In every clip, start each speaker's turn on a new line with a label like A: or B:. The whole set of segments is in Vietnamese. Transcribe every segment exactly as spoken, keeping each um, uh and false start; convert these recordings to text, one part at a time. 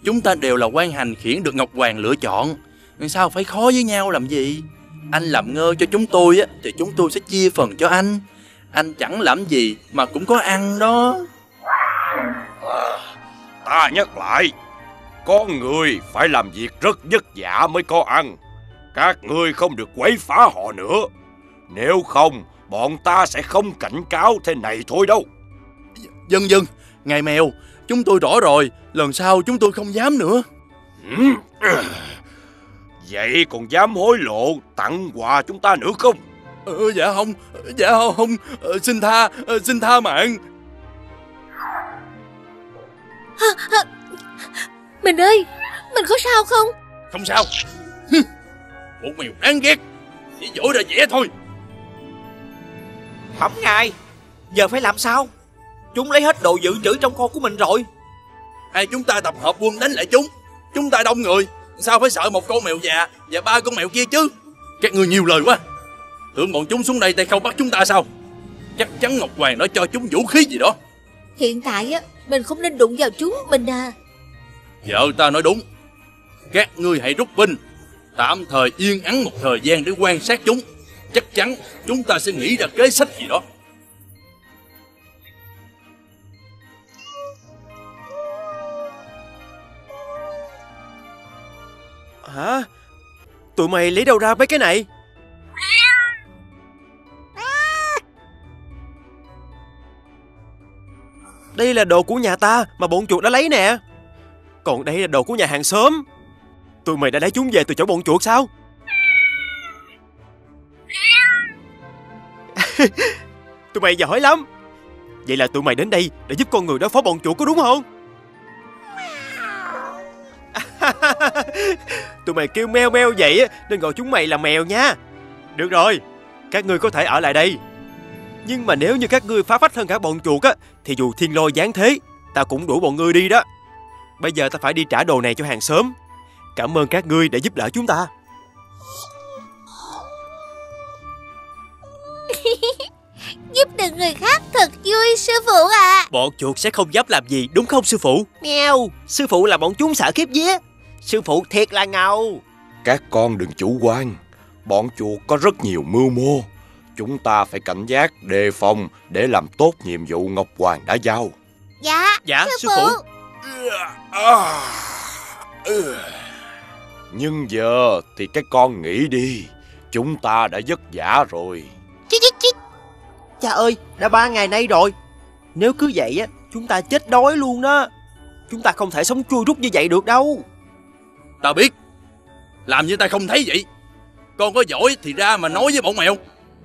A: Chúng ta đều là quan hành khiển được Ngọc Hoàng lựa chọn, sao phải khó với nhau làm gì? Anh làm ngơ cho chúng tôi á, thì chúng tôi sẽ chia phần cho anh. Anh chẳng làm gì mà cũng có ăn đó.
B: À, ta nhắc lại, con người phải làm việc rất vất vả mới có ăn. Các ngươi không được quấy phá họ nữa. Nếu không, bọn ta sẽ không cảnh cáo thế này thôi đâu.
A: Dân dân, ngài mèo, chúng tôi rõ rồi, lần sau chúng tôi không dám nữa.
B: Ừ. Vậy còn dám hối lộ tặng quà chúng ta nữa không?
A: Ừ, dạ không, dạ không, ờ, xin tha, ờ, xin tha mạng.
C: À, à, mình ơi, mình có sao không?
A: Không sao. Một mèo đáng ghét, chỉ dỗi ra vẻ thôi.
D: Bẩm ngài, giờ phải làm sao? Chúng lấy hết đồ dự trữ trong kho của mình rồi.
A: Hai chúng ta tập hợp quân đánh lại chúng. Chúng ta đông người, sao phải sợ một con mèo già và ba con mèo kia chứ? Các ngươi nhiều lời quá. Tưởng bọn chúng xuống đây tay không bắt chúng ta sao? Chắc chắn Ngọc Hoàng đã cho chúng vũ khí gì đó.
C: Hiện tại á, mình không nên đụng vào chúng mình à.
A: Vợ ta nói đúng. Các ngươi hãy rút binh, tạm thời yên ắng một thời gian để quan sát chúng. Chắc chắn chúng ta sẽ nghĩ ra kế sách gì đó.
E: Hả? Tụi mày lấy đâu ra mấy cái này? Đây là đồ của nhà ta mà bọn chuột đã lấy nè. Còn đây là đồ của nhà hàng xóm. Tụi mày đã lấy chúng về từ chỗ bọn chuột sao? Tụi mày giỏi lắm. Vậy là tụi mày đến đây để giúp con người đối phó bọn chuột có đúng không? Tụi mày kêu meo meo vậy nên gọi chúng mày là mèo nha. Được rồi, các ngươi có thể ở lại đây. Nhưng mà nếu như các ngươi phá phách hơn cả bọn chuột á, thì dù thiên lôi giáng thế, ta cũng đuổi bọn ngươi đi đó. Bây giờ ta phải đi trả đồ này cho hàng xóm. Cảm ơn các ngươi đã giúp đỡ chúng ta.
C: Giúp được người khác thật vui sư phụ à.
E: Bọn chuột sẽ không dám làm gì đúng không sư phụ?
F: Mèo, sư phụ là bọn chúng sợ khiếp vía. Sư phụ thiệt là ngầu.
B: Các con đừng chủ quan. Bọn chuột có rất nhiều mưu mô. Chúng ta phải cảnh giác, đề phòng để làm tốt nhiệm vụ Ngọc Hoàng đã giao.
C: Dạ,
E: dạ
C: sư,
E: sư
C: phụ,
E: phụ.
B: Nhưng giờ thì các con nghĩ đi. Chúng ta đã vất vả rồi.
F: Chích chích chích. Cha ơi, đã ba ngày nay rồi. Nếu cứ vậy á, chúng ta chết đói luôn đó. Chúng ta không thể sống chui rút như vậy được đâu.
A: Ta biết. Làm như ta không thấy vậy. Con có giỏi thì ra mà nói với bọn mèo.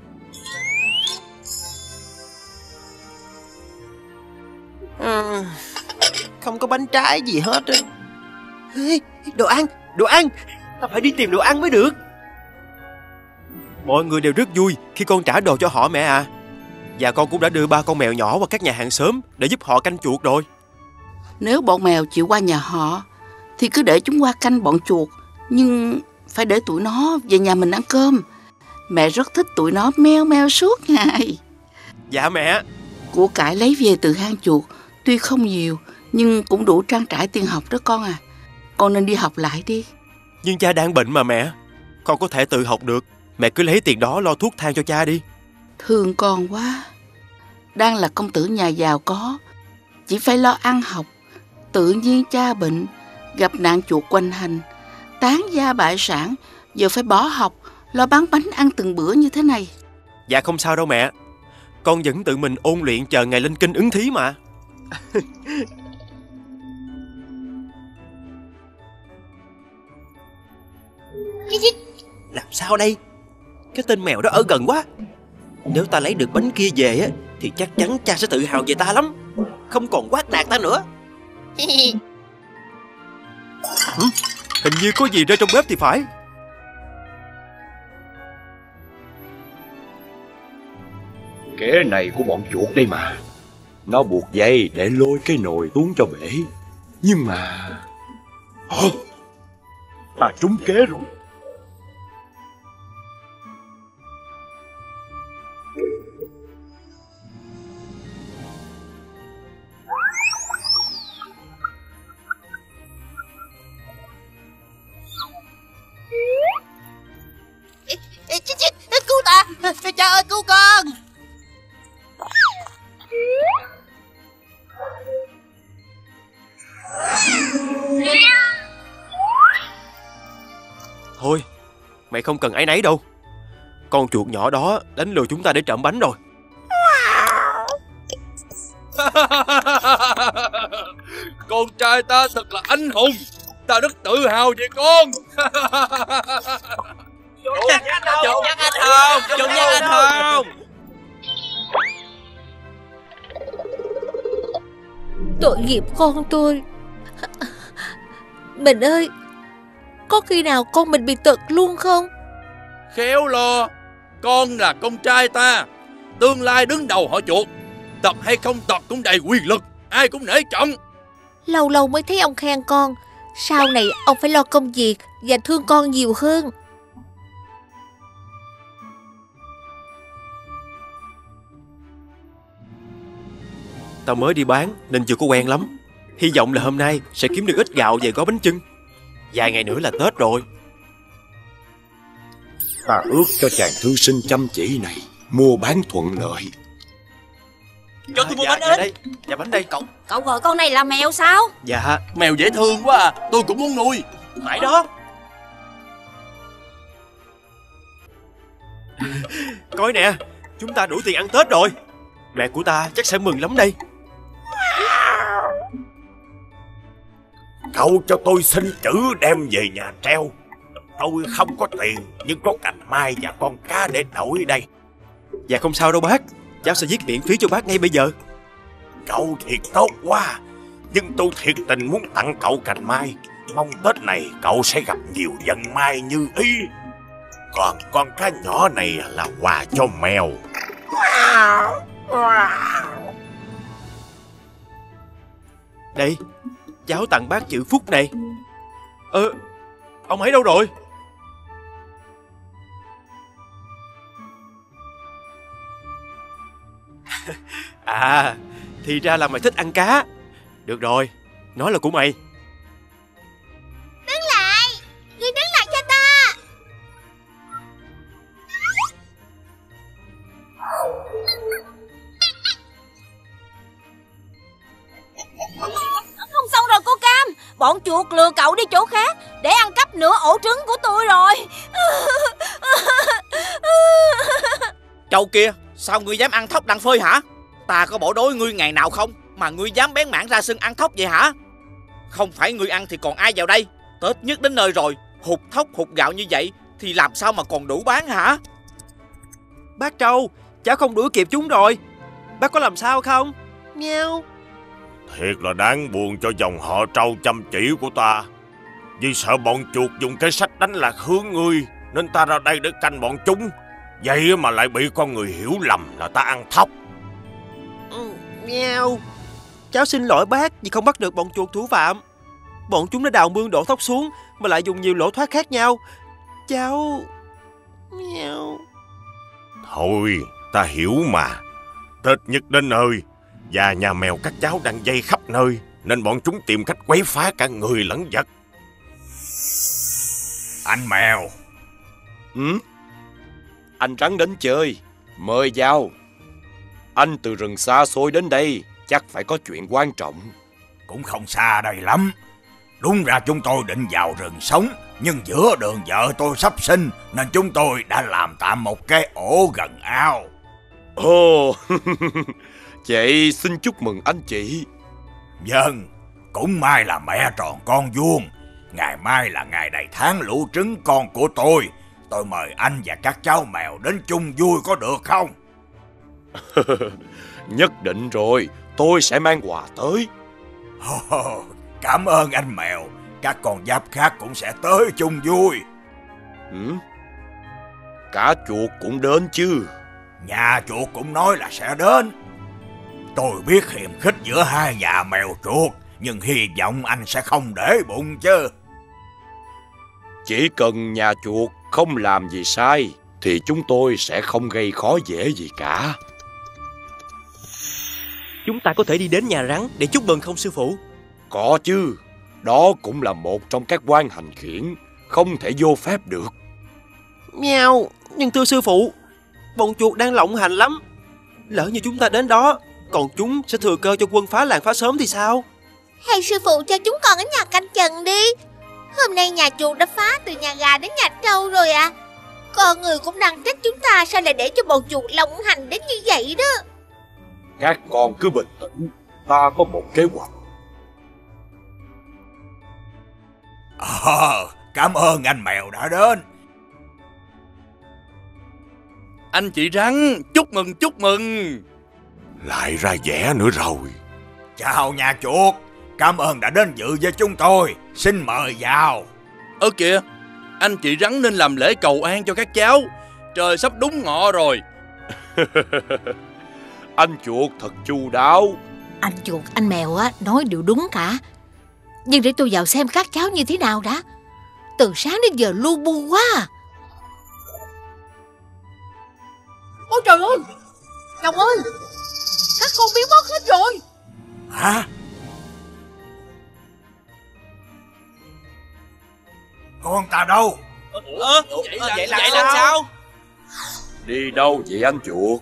F: À, không có bánh trái gì hết á. Ê, đồ ăn, đồ ăn. Ta phải đi tìm đồ ăn mới được.
E: Mọi người đều rất vui khi con trả đồ cho họ mẹ à. Và con cũng đã đưa ba con mèo nhỏ qua các nhà hàng xóm để giúp họ canh chuột rồi.
G: Nếu bọn mèo chịu qua nhà họ thì cứ để chúng qua canh bọn chuột. Nhưng phải để tụi nó về nhà mình ăn cơm. Mẹ rất thích tụi nó meo meo suốt ngày.
E: Dạ mẹ.
G: Của cải lấy về từ hang chuột tuy không nhiều nhưng cũng đủ trang trải tiền học đó con à. Con nên đi học lại đi.
E: Nhưng cha đang bệnh mà mẹ. Con có thể tự học được. Mẹ cứ lấy tiền đó lo thuốc thang cho cha đi.
G: Thương con quá. Đang là công tử nhà giàu có, chỉ phải lo ăn học. Tự nhiên cha bệnh, gặp nạn chuột quanh hành, tán gia bại sản, giờ phải bỏ học, lo bán bánh ăn từng bữa như thế này.
E: Dạ không sao đâu mẹ. Con vẫn tự mình ôn luyện chờ ngày lên kinh ứng thí mà.
F: Làm sao đây? Cái tên mèo đó ở gần quá. Nếu ta lấy được bánh kia về á, thì chắc chắn cha sẽ tự hào về ta lắm. Không còn quát nạt ta nữa.
E: Hử? Hình như có gì rơi trong bếp thì phải.
B: Kế này của bọn chuột đây mà. Nó buộc dây để lôi cái nồi xuống cho bể. Nhưng mà... Hả? Ta trúng kế rồi.
E: mày không cần áy náy đâu. Con chuột nhỏ đó đánh lừa chúng ta để trộm bánh rồi.
A: Con trai ta thật là anh hùng. Ta rất tự hào về con.
D: Chuột nhắc anh không? Chuột nhắc anh không?
C: Tội nghiệp con tôi. Mình ơi, có khi nào con mình bị tật luôn không?
A: Khéo lo. Con là con trai ta, tương lai đứng đầu họ chuột. Tật hay không tật cũng đầy quyền lực, ai cũng nể trọng.
C: Lâu lâu mới thấy ông khen con. Sau này ông phải lo công việc và thương con nhiều hơn.
E: Tao mới đi bán nên chưa có quen lắm. Hy vọng là hôm nay sẽ kiếm được ít gạo về gói bánh chưng. Vài ngày nữa là Tết rồi.
B: Ta ước cho chàng thư sinh chăm chỉ này mua bán thuận lợi.
D: Cho tôi mua
E: dạ,
D: bánh
E: dạ
D: ít.
E: đây, dạ bánh đây. Cậu.
H: Cậu gọi con này là mèo sao?
E: Dạ.
A: Mèo dễ thương quá à, tôi cũng muốn nuôi.
D: Phải đó.
E: Coi nè, chúng ta đủ tiền ăn Tết rồi. Mẹ của ta chắc sẽ mừng lắm đây.
B: Cậu cho tôi xin chữ đem về nhà treo. Tôi không có tiền, nhưng có cành mai và con cá để đổi đây.
E: Dạ không sao đâu bác, cháu sẽ viết miễn phí cho bác ngay bây giờ.
B: Cậu thiệt tốt quá. Nhưng tôi thiệt tình muốn tặng cậu cành mai. Mong Tết này cậu sẽ gặp nhiều vận may như ý. Còn con cá nhỏ này là quà cho mèo.
E: Đây, cháu tặng bác chữ Phúc này. Ơ, ông ấy đâu rồi? À, thì ra là mày thích ăn cá. Được rồi, nó là của mày.
C: Đứng lại, ngươi đứng lại cho ta.
H: Không xong rồi cô Cam. Bọn chuột lừa cậu đi chỗ khác để ăn cắp nửa ổ trứng của tôi rồi.
D: Châu kia, sao ngươi dám ăn thóc đằng phơi hả? Ta có bỏ đối ngươi ngày nào không mà ngươi dám bén mảng ra sân ăn thóc vậy hả? Không phải ngươi ăn thì còn ai vào đây? Tết nhất đến nơi rồi, hụt thóc hụt gạo như vậy thì làm sao mà còn đủ bán hả?
E: Bác Trâu, cháu không đuổi kịp chúng rồi. Bác có làm sao không? Meo.
B: Thiệt là đáng buồn cho dòng họ Trâu chăm chỉ của ta. Vì sợ bọn chuột dùng cái sách đánh lạc hướng ngươi, nên ta ra đây để canh bọn chúng. Vậy mà lại bị con người hiểu lầm là ta ăn thóc.
E: Ừ, meo. Cháu xin lỗi bác vì không bắt được bọn chuột thủ phạm. Bọn chúng đã đào mương đổ thóc xuống mà lại dùng nhiều lỗ thoát khác nhau. Cháu... Meo.
B: Thôi, ta hiểu mà. Tết nhất đến nơi, và nhà mèo các cháu đang dây khắp nơi, nên bọn chúng tìm cách quấy phá cả người lẫn vật. Anh mèo. Ừ? Anh Rắn đến chơi, mời vào. Anh từ rừng xa xôi đến đây, chắc phải có chuyện quan trọng.
I: Cũng không xa đây lắm. Đúng ra chúng tôi định vào rừng sống, nhưng giữa đường vợ tôi sắp sinh, nên chúng tôi đã làm tạm một cái ổ gần ao.
B: Ồ, vậy xin chúc mừng anh chị.
I: Vâng, cũng may là mẹ tròn con vuông. Ngày mai là ngày đầy tháng lũ trứng con của tôi. Tôi mời anh và các cháu mèo đến chung vui có được không?
B: Nhất định rồi, tôi sẽ mang quà tới.
I: Oh, cảm ơn anh mèo. Các con giáp khác cũng sẽ tới chung vui.
B: Ừ? Cả chuột cũng đến chứ?
I: Nhà chuột cũng nói là sẽ đến. Tôi biết hiềm khích giữa hai nhà mèo chuột, nhưng hy vọng anh sẽ không để bụng chứ.
B: Chỉ cần nhà chuột không làm gì sai thì chúng tôi sẽ không gây khó dễ gì cả.
E: Chúng ta có thể đi đến nhà rắn để chúc mừng không sư phụ?
B: Có chứ. Đó cũng là một trong các quan hành khiển, không thể vô phép được.
E: Mèo, nhưng thưa sư phụ, bọn chuột đang lộng hành lắm. Lỡ như chúng ta đến đó, còn chúng sẽ thừa cơ cho quân phá làng phá xóm thì sao?
C: Hay sư phụ cho chúng con ở nhà canh chừng đi. Hôm nay nhà chuột đã phá từ nhà gà đến nhà trâu rồi à. Con người cũng đang trách chúng ta sao lại để cho bọn chuột lộng hành đến như vậy đó.
B: Các con cứ bình tĩnh, ta có một kế hoạch.
I: Ờ, cảm ơn anh mèo đã đến.
A: Anh chị Rắn, chúc mừng chúc mừng.
B: Lại ra vẻ nữa rồi.
I: Chào nhà chuột, cảm ơn đã đến dự với chúng tôi. Xin mời vào.
A: Ơ kìa, anh chị Rắn nên làm lễ cầu an cho các cháu. Trời sắp đúng ngọ rồi.
B: Anh chuột thật chu đáo.
C: Anh chuột, anh mèo á nói đều đúng cả. Nhưng để tôi vào xem các cháu như thế nào đã. Từ sáng đến giờ lu bu quá à. Ôi trời ơi, Ngọc ơi, các con biến mất hết rồi.
I: Hả? Con ta đâu?
D: Ơ, vậy, vậy, là, vậy là sao?
B: Đi đâu vậy anh chuột?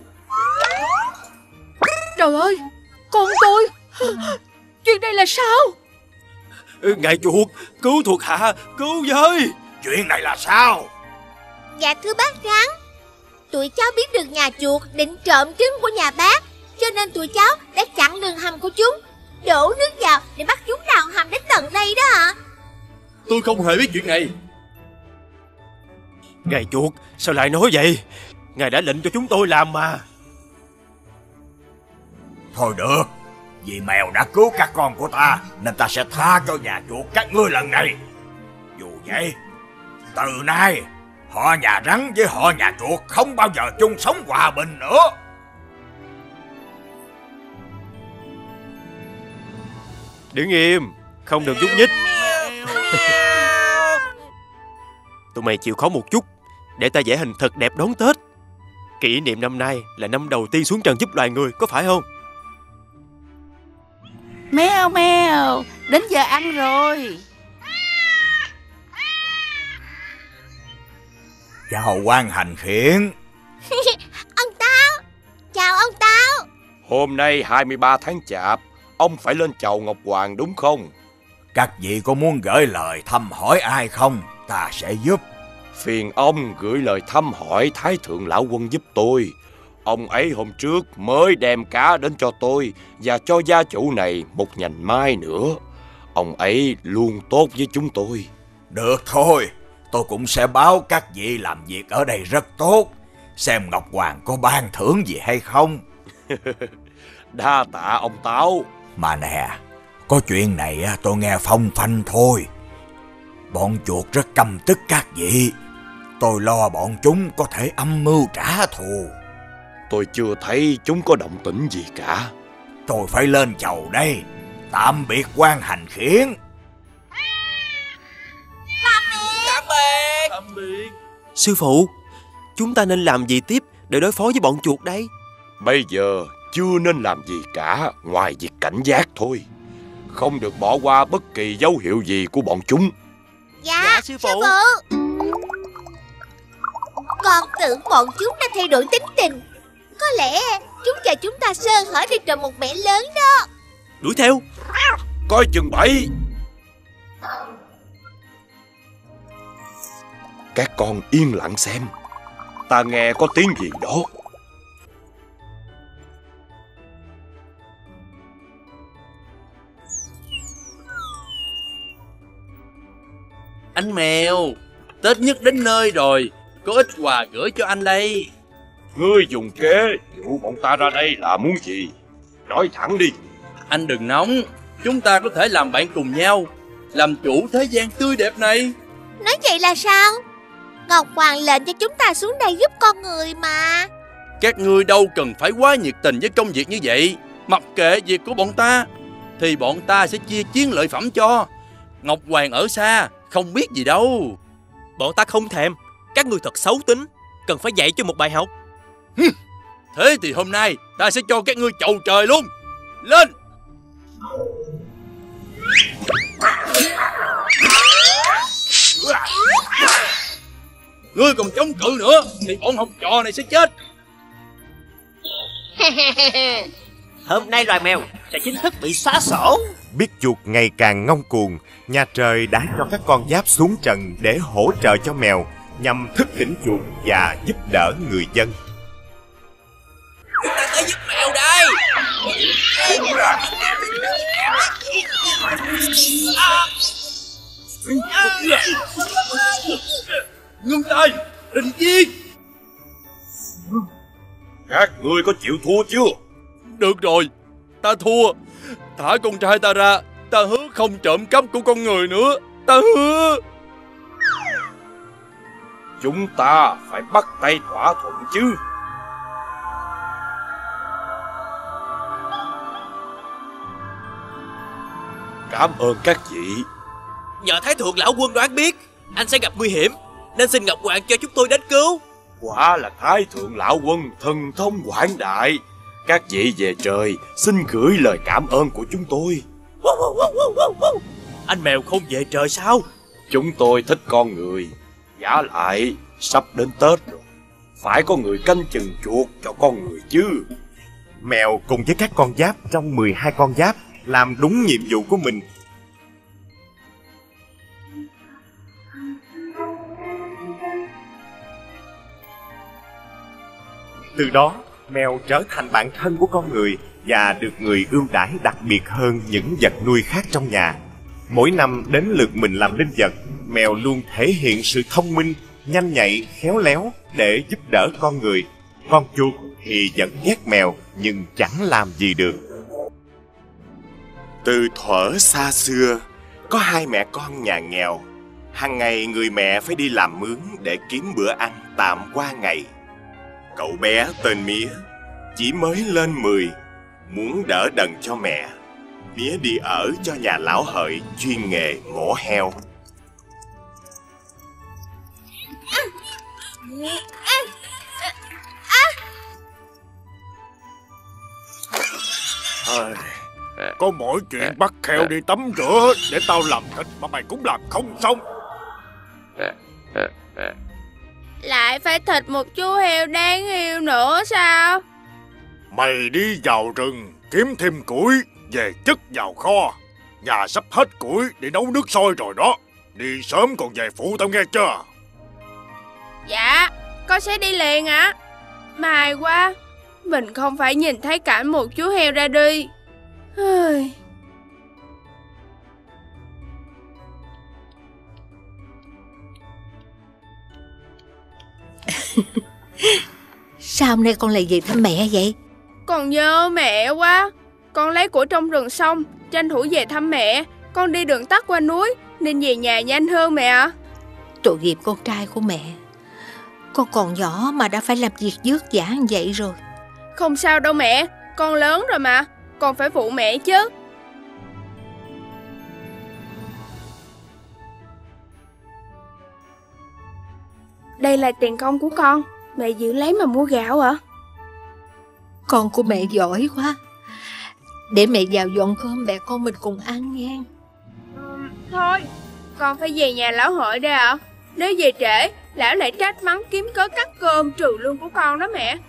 C: Trời ơi, con tôi. Chuyện này là sao?
E: Ngài chuột, cứu thuộc hạ, cứu với.
I: Chuyện này là sao?
C: Dạ thưa bác Rắn, tụi cháu biết được nhà chuột định trộm trứng của nhà bác, cho nên tụi cháu đã chặn đường hầm của chúng, đổ nước vào để bắt chúng đào hầm đến tận đây đó ạ.
A: Tôi không hề biết chuyện này.
E: Ngài chuột, sao lại nói vậy? Ngài đã lệnh cho chúng tôi làm mà.
I: Thôi được, vì mèo đã cứu các con của ta nên ta sẽ tha cho nhà chuột các ngươi lần này. Dù vậy, từ nay họ nhà Rắn với họ nhà chuột không bao giờ chung sống hòa bình nữa.
E: Đứng im, không được nhúc nhích. Tụi mày chịu khó một chút, để ta vẽ hình thật đẹp đón Tết. Kỷ niệm năm nay là năm đầu tiên xuống trần giúp loài người, có phải không?
G: Mèo mèo, đến giờ ăn rồi.
I: Chào quan hành khiển.
C: Ông Táo, chào ông Táo.
B: Hôm nay hai mươi ba tháng Chạp, ông phải lên chầu Ngọc Hoàng đúng không?
I: Các vị có muốn gửi lời thăm hỏi ai không? Ta sẽ giúp.
B: Phiền ông gửi lời thăm hỏi Thái Thượng Lão Quân giúp tôi. Ông ấy hôm trước mới đem cá đến cho tôi và cho gia chủ này một nhành mai nữa. Ông ấy luôn tốt với chúng tôi.
I: Được thôi, tôi cũng sẽ báo các vị làm việc ở đây rất tốt. Xem Ngọc Hoàng có ban thưởng gì hay không.
B: Đa tạ ông Táo.
I: Mà nè, có chuyện này tôi nghe phong phanh thôi. Bọn chuột rất căm tức các vị. Tôi lo bọn chúng có thể âm mưu trả thù.
B: Tôi chưa thấy chúng có động tĩnh gì cả.
I: Tôi phải lên chầu đây. Tạm biệt quan hành khiển.
D: Tạm biệt.
A: Tạm biệt.
E: Sư phụ, chúng ta nên làm gì tiếp để đối phó với bọn chuột đây?
B: Bây giờ chưa nên làm gì cả ngoài việc cảnh giác thôi. Không được bỏ qua bất kỳ dấu hiệu gì của bọn chúng.
C: Dạ,
E: Dạ, sư phụ.
C: sư phụ. Con tưởng bọn chúng đã thay đổi tính tình. Có lẽ chúng chờ chúng ta sơ hở để trộm một mẻ lớn đó.
E: Đuổi theo.
B: Coi chừng bẫy. Các con yên lặng xem. Ta nghe có tiếng gì đó.
A: Anh mèo, Tết nhất đến nơi rồi, có ít quà gửi cho anh đây.
B: Ngươi dùng kế dụ bọn ta ra đây là muốn gì? Nói thẳng đi.
A: Anh đừng nóng, chúng ta có thể làm bạn cùng nhau, làm chủ thế gian tươi đẹp này.
C: Nói vậy là sao? Ngọc Hoàng lệnh cho chúng ta xuống đây giúp con người mà.
A: Các ngươi đâu cần phải quá nhiệt tình với công việc như vậy. Mặc kệ việc của bọn ta, thì bọn ta sẽ chia chiến lợi phẩm cho. Ngọc Hoàng ở xa, không biết gì đâu.
E: Bọn ta không thèm. Các người thật xấu tính, cần phải dạy cho một bài học.
A: Thế thì hôm nay ta sẽ cho các ngươi chầu trời luôn. Lên. Ngươi còn chống cự nữa thì bọn học trò này sẽ chết.
F: Hôm nay loài mèo sẽ chính thức bị xóa sổ.
J: Biết chuột ngày càng ngông cuồng, nhà trời đã cho các con giáp xuống trần để hỗ trợ cho mèo, nhằm thức tỉnh chuột và giúp đỡ người dân.
F: Chúng ta tới giúp mèo đây.
A: Ngưng tay, Đình Viên.
B: Các ngươi có chịu thua chưa?
A: Được rồi, ta thua. Thả con trai ta ra. Ta hứa không trộm cắp của con người nữa. Ta hứa.
B: Chúng ta phải bắt tay thỏa thuận chứ. Cảm ơn các vị.
F: Nhờ Thái Thượng lão quân đoán biết anh sẽ gặp nguy hiểm, nên xin Ngọc Hoàng cho chúng tôi đến cứu.
B: Quả là Thái Thượng lão quân thần thông quảng đại. Các vị về trời xin gửi lời cảm ơn của chúng tôi.
F: Anh mèo không về trời sao?
B: Chúng tôi thích con người. Giả lại sắp đến Tết rồi, phải có người canh chừng chuột cho con người chứ.
J: Mèo cùng với các con giáp trong mười hai con giáp làm đúng nhiệm vụ của mình. Từ đó, mèo trở thành bạn thân của con người và được người ưu đãi đặc biệt hơn những vật nuôi khác trong nhà. Mỗi năm đến lượt mình làm linh vật, mèo luôn thể hiện sự thông minh, nhanh nhạy, khéo léo để giúp đỡ con người. Con chuột thì vẫn ghét mèo nhưng chẳng làm gì được. Từ thuở xa xưa, có hai mẹ con nhà nghèo. Hàng ngày người mẹ phải đi làm mướn để kiếm bữa ăn tạm qua ngày. Cậu bé tên Mía chỉ mới lên mười, muốn đỡ đần cho mẹ. Mía đi ở cho nhà lão hợi chuyên nghề mổ heo.
I: Có mỗi chuyện bắt heo đi tắm rửa để tao làm thịt mà mày cũng làm không xong.
K: Lại phải thịt một chú heo đáng yêu nữa sao?
I: Mày đi vào rừng kiếm thêm củi về chất vào kho. Nhà sắp hết củi để nấu nước sôi rồi đó. Đi sớm còn về phụ tao nghe chưa?
K: Dạ, con sẽ đi liền ạ. May quá, mình không phải nhìn thấy cảnh một chú heo ra đi.
C: Sao hôm nay con lại về thăm mẹ vậy?
K: Con nhớ mẹ quá. Con lấy của trong rừng xong, tranh thủ về thăm mẹ. Con đi đường tắt qua núi nên về nhà nhanh hơn mẹ ạ.
C: Tội nghiệp con trai của mẹ. Con còn nhỏ mà đã phải làm việc vất vả như vậy rồi.
K: Không sao đâu mẹ, con lớn rồi mà. Con phải phụ mẹ chứ. Đây là tiền công của con. Mẹ giữ lấy mà mua gạo hả?
C: Con của mẹ giỏi quá. Để mẹ vào dọn cơm mẹ con mình cùng ăn nha.
K: Ừ, thôi, con phải về nhà lão hội đây ạ. Nếu về trễ, lão lại trách mắng kiếm cớ cắt cơm trừ lương của con đó mẹ.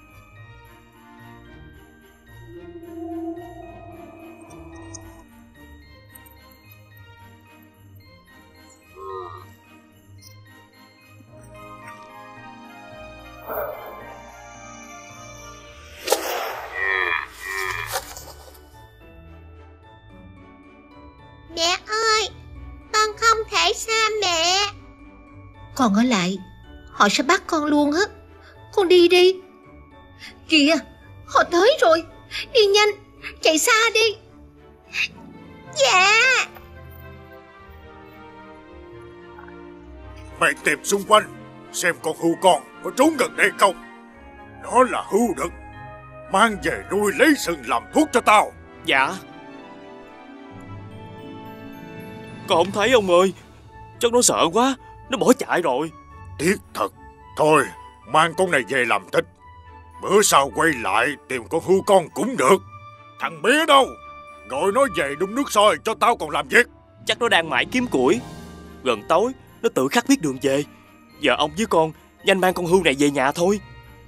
C: Mẹ ơi, con không thể xa mẹ. Con ở lại, họ sẽ bắt con luôn á. Con đi đi. Kìa, họ tới rồi. Đi nhanh, chạy xa đi. Dạ.
I: Mày tìm xung quanh, xem con hươu con có trốn gần đây không. Đó là hươu đực. Mang về nuôi lấy sừng làm thuốc cho tao.
E: Dạ. Con không thấy ông ơi. Chắc nó sợ quá, nó bỏ chạy rồi.
I: Tiếc thật. Thôi, mang con này về làm thịt. Bữa sau quay lại tìm con hươu con cũng được. Thằng bé đâu? Gọi nó về đun nước sôi cho tao còn làm việc.
E: Chắc nó đang mãi kiếm củi. Gần tối nó tự khắc biết đường về. Giờ ông với con nhanh mang con hươu này về nhà thôi.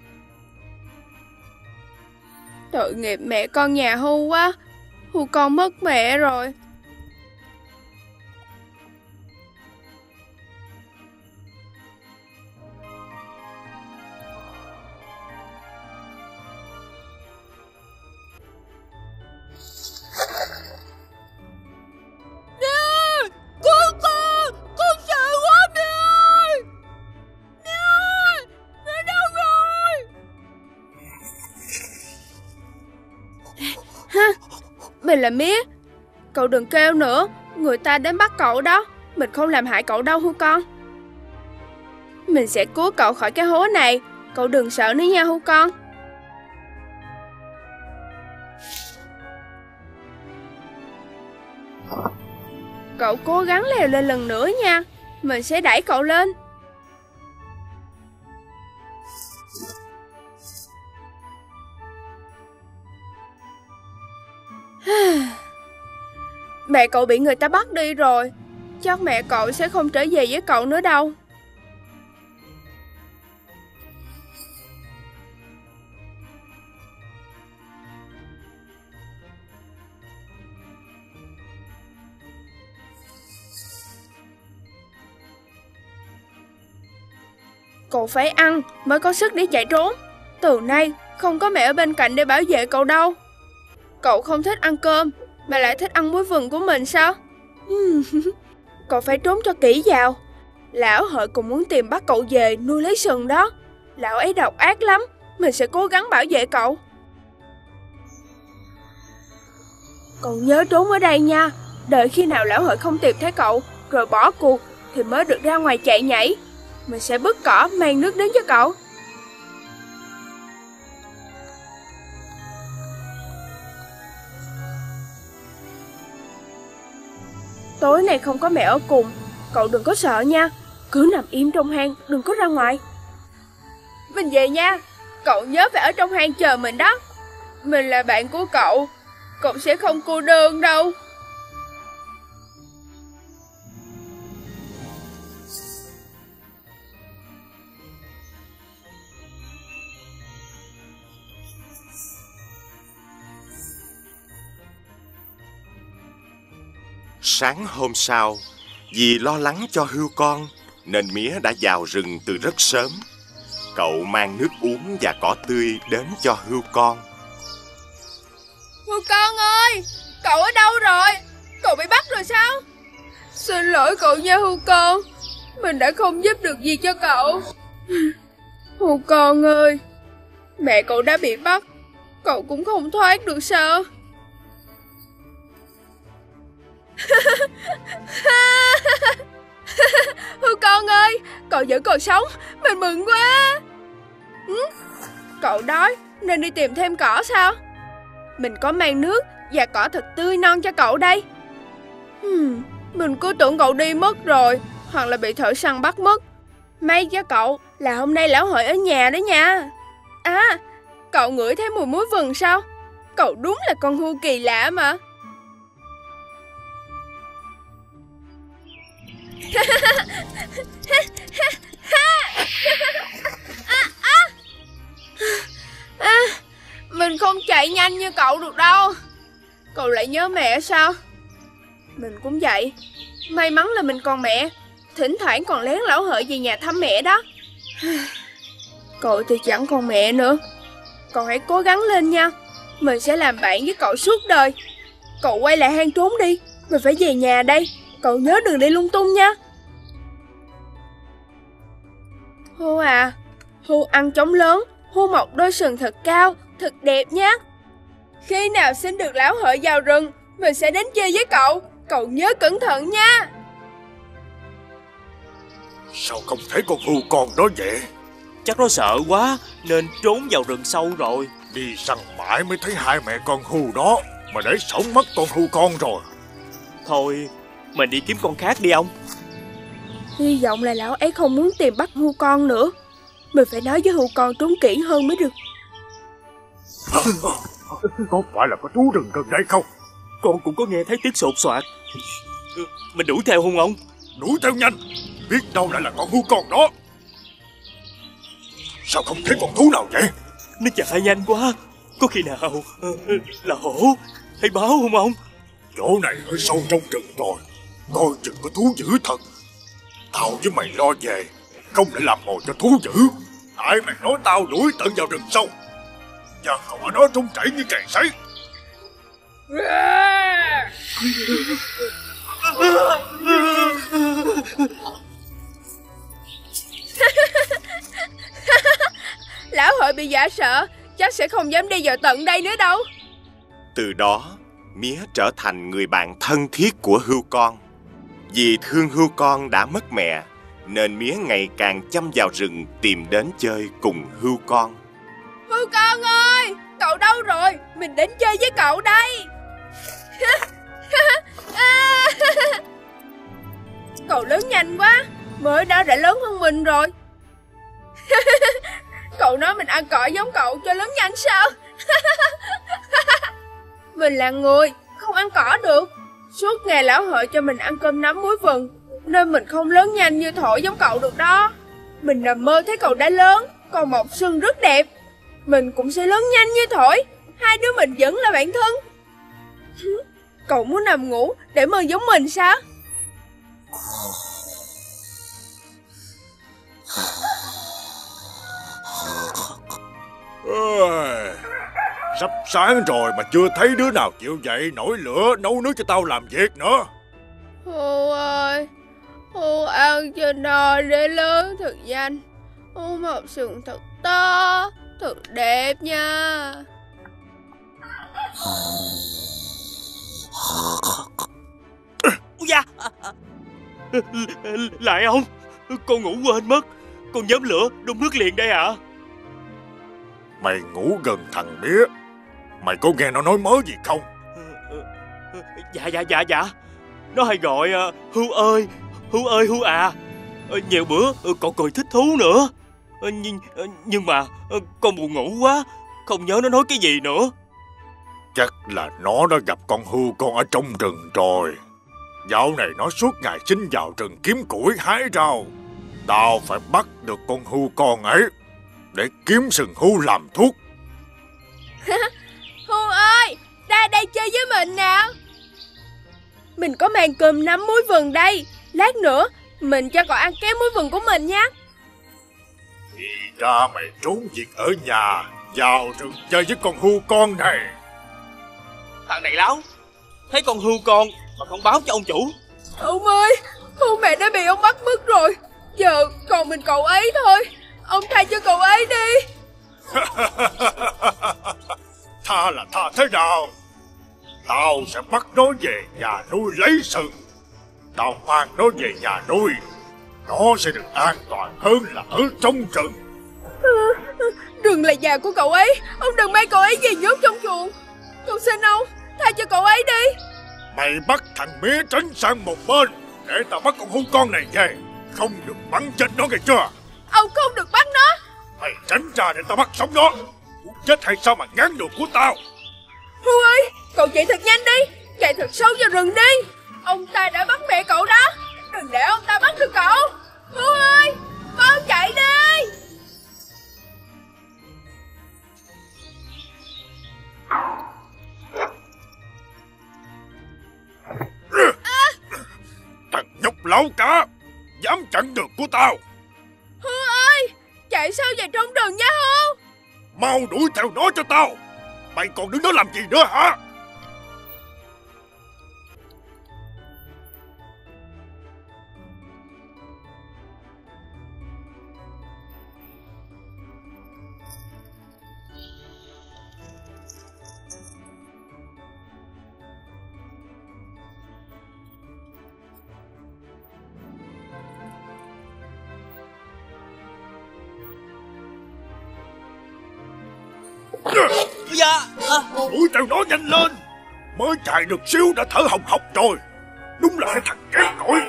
K: Tội nghiệp mẹ con nhà hưu quá. Hưu con mất mẹ rồi. Mình là Mía. Cậu đừng kêu nữa, người ta đến bắt cậu đó. Mình không làm hại cậu đâu Hưu con. Mình sẽ cứu cậu khỏi cái hố này. Cậu đừng sợ nữa nha Hưu con. Cậu cố gắng leo lên lần nữa nha. Mình sẽ đẩy cậu lên. Mẹ cậu bị người ta bắt đi rồi. Chắc mẹ cậu sẽ không trở về với cậu nữa đâu. Cậu phải ăn mới có sức để chạy trốn. Từ nay không có mẹ ở bên cạnh để bảo vệ cậu đâu. Cậu không thích ăn cơm mà lại thích ăn muối vừng của mình sao? Cậu phải trốn cho kỹ vào. Lão Hợi cũng muốn tìm bắt cậu về nuôi lấy sừng đó. Lão ấy độc ác lắm. Mình sẽ cố gắng bảo vệ cậu. Cậu nhớ trốn ở đây nha. Đợi khi nào Lão Hợi không tìm thấy cậu rồi bỏ cuộc thì mới được ra ngoài chạy nhảy. Mình sẽ bứt cỏ mang nước đến cho cậu. Tối nay không có mẹ ở cùng. Cậu đừng có sợ nha. Cứ nằm im trong hang, đừng có ra ngoài. Mình về nha. Cậu nhớ phải ở trong hang chờ mình đó. Mình là bạn của cậu. Cậu sẽ không cô đơn đâu.
J: Sáng hôm sau, vì lo lắng cho Hưu con nên Mía đã vào rừng từ rất sớm. Cậu mang nước uống và cỏ tươi đến cho Hưu con.
K: Hưu con ơi, cậu ở đâu rồi? Cậu bị bắt rồi sao? Xin lỗi cậu nha Hưu con. Mình đã không giúp được gì cho cậu. Hưu con ơi, mẹ cậu đã bị bắt. Cậu cũng không thoát được sao? Hưu con ơi, cậu vẫn còn sống. Mình mừng quá. ừ? Cậu đói nên đi tìm thêm cỏ sao? Mình có mang nước và cỏ thật tươi non cho cậu đây. hmm, Mình cứ tưởng cậu đi mất rồi, hoặc là bị thợ săn bắt mất. May cho cậu là hôm nay Lão Hợi ở nhà đó nha. À, cậu ngửi thấy mùi muối vừng sao? Cậu đúng là con hươu kỳ lạ mà. à, à. À, mình không chạy nhanh như cậu được đâu. Cậu lại nhớ mẹ sao? Mình cũng vậy. May mắn là mình còn mẹ. Thỉnh thoảng còn lén Lão Hợi về nhà thăm mẹ đó. Cậu thì chẳng còn mẹ nữa. Cậu hãy cố gắng lên nha. Mình sẽ làm bạn với cậu suốt đời. Cậu quay lại hang trốn đi. Mình phải về nhà đây. Cậu nhớ đừng đi lung tung nha. Hưu à, Hưu ăn trống lớn. Hưu mọc đôi sừng thật cao, thật đẹp nhé. Khi nào xin được Lão Hợi vào rừng, mình sẽ đến chơi với cậu. Cậu nhớ cẩn thận nha.
I: Sao không thấy con hươu con đó vậy?
E: Chắc nó sợ quá nên trốn vào rừng sâu rồi.
I: Đi săn mãi mới thấy hai mẹ con hươu đó mà để sống mất con hươu con rồi.
E: Thôi mình đi kiếm con khác đi ông.
K: Hy vọng là lão ấy không muốn tìm bắt hươu con nữa. Mình phải nói với hươu con trốn kỹ hơn mới được.
I: Có phải là có thú rừng gần đây không?
E: Con cũng có nghe thấy tiếng sột soạt. Mình đuổi theo không ông?
I: Đuổi theo nhanh. Biết đâu lại là con hươu con đó. Sao không thấy con thú nào vậy?
E: Nó chạy nhanh quá. Có khi nào là hổ hay báo không ông?
I: Chỗ này hơi sâu trong rừng rồi. Coi chừng có thú dữ thật. Tao với mày lo về, không để làm mồi cho thú dữ. Tại mày nói tao đuổi tận vào rừng sâu, và cậu ở đó trông chảy như chày sấy.
K: Lão Hợi bị dọa sợ, chắc sẽ không dám đi vào tận đây nữa đâu.
J: Từ đó, Mía trở thành người bạn thân thiết của hươu con. Vì thương hươu con đã mất mẹ, nên Mía ngày càng chăm vào rừng tìm đến chơi cùng hươu con.
K: Hươu con ơi, cậu đâu rồi? Mình đến chơi với cậu đây. Cậu lớn nhanh quá, mới đó đã lớn hơn mình rồi. Cậu nói mình ăn cỏ giống cậu cho lớn nhanh sao? Mình là người, không ăn cỏ được. Suốt ngày lão hợi cho mình ăn cơm nắm muối vừng, nên mình không lớn nhanh như Thổi giống cậu được đó. Mình nằm mơ thấy cậu đã lớn, còn một sừng rất đẹp. Mình cũng sẽ lớn nhanh như Thổi, hai đứa mình vẫn là bạn thân. Cậu muốn nằm ngủ để mơ giống mình sao?
I: À, sắp sáng rồi mà chưa thấy đứa nào chịu dậy nổi lửa nấu nước cho tao làm việc nữa.
K: Hù ơi, Hù ăn cho no để lớn thật nhanh. Hù mọc sừng thật to, thật đẹp nha.
E: Ui da, lại ông, con ngủ quên mất. Con nhóm lửa đun nước liền đây ạ. À?
I: Mày ngủ gần thằng Mía, mày có nghe nó nói mớ gì không?
E: Dạ dạ dạ dạ. Nó hay gọi uh, Hưu ơi, Hưu ơi Hưu à. uh, Nhiều bữa uh, còn cười thích thú nữa. uh, Nhưng uh, nhưng mà uh, con buồn ngủ quá, không nhớ nó nói cái gì nữa.
I: Chắc là nó đã gặp con hươu con ở trong rừng rồi. Dạo này nó suốt ngày xin vào rừng kiếm củi hái rau. Tao phải bắt được con hươu con ấy để kiếm sừng hươu làm thuốc.
K: Hươu ơi, ra đây chơi với mình nào. Mình có mang cơm nắm muối vừng đây. Lát nữa mình cho cậu ăn ké muối vừng của mình nha.
I: Thì ra mày trốn việc ở nhà, vào rừng chơi với con hươu con này.
E: Thằng này láo, thấy con hươu con mà không báo cho ông chủ.
K: Ông ơi, hươu mẹ đã bị ông bắt mất rồi. Giờ còn mình cậu ấy thôi. Ông tha cho cậu ấy đi.
I: Tha là tha thế nào? Tao sẽ bắt nó về nhà nuôi lấy sừng. Tao mang nó về nhà nuôi, nó sẽ được an toàn hơn là ở trong rừng.
K: Rừng là nhà của cậu ấy. Ông đừng mang cậu ấy về nhốt trong chuồng. Cậu xin ông, tha cho cậu ấy đi.
I: Mày bắt thằng Mía tránh sang một bên để tao bắt con hươu con này về. Không được bắn chết nó nghe chưa?
K: Ông không được bắt nó.
I: Mày tránh ra để tao bắt sống nó. Muốn chết hay sao mà ngán đường của tao?
K: Hươu ơi, cậu chạy thật nhanh đi, chạy thật sâu vào rừng đi. Ông ta đã bắt mẹ cậu đó. Đừng để ông ta bắt được cậu. Hươu ơi, mau chạy đi.
I: Thằng nhóc láo cá, dám chặn đường của tao.
K: Hươu ơi, chạy sâu vào trong rừng nha Hươu.
I: Mau đuổi theo nó cho tao. Mày còn đứng đó làm gì nữa hả?
E: Dạ à.
I: Đuổi theo nó nhanh lên. Mới chạy được xíu đã thở hồng hộc rồi. Đúng là cái thằng kém cỏi.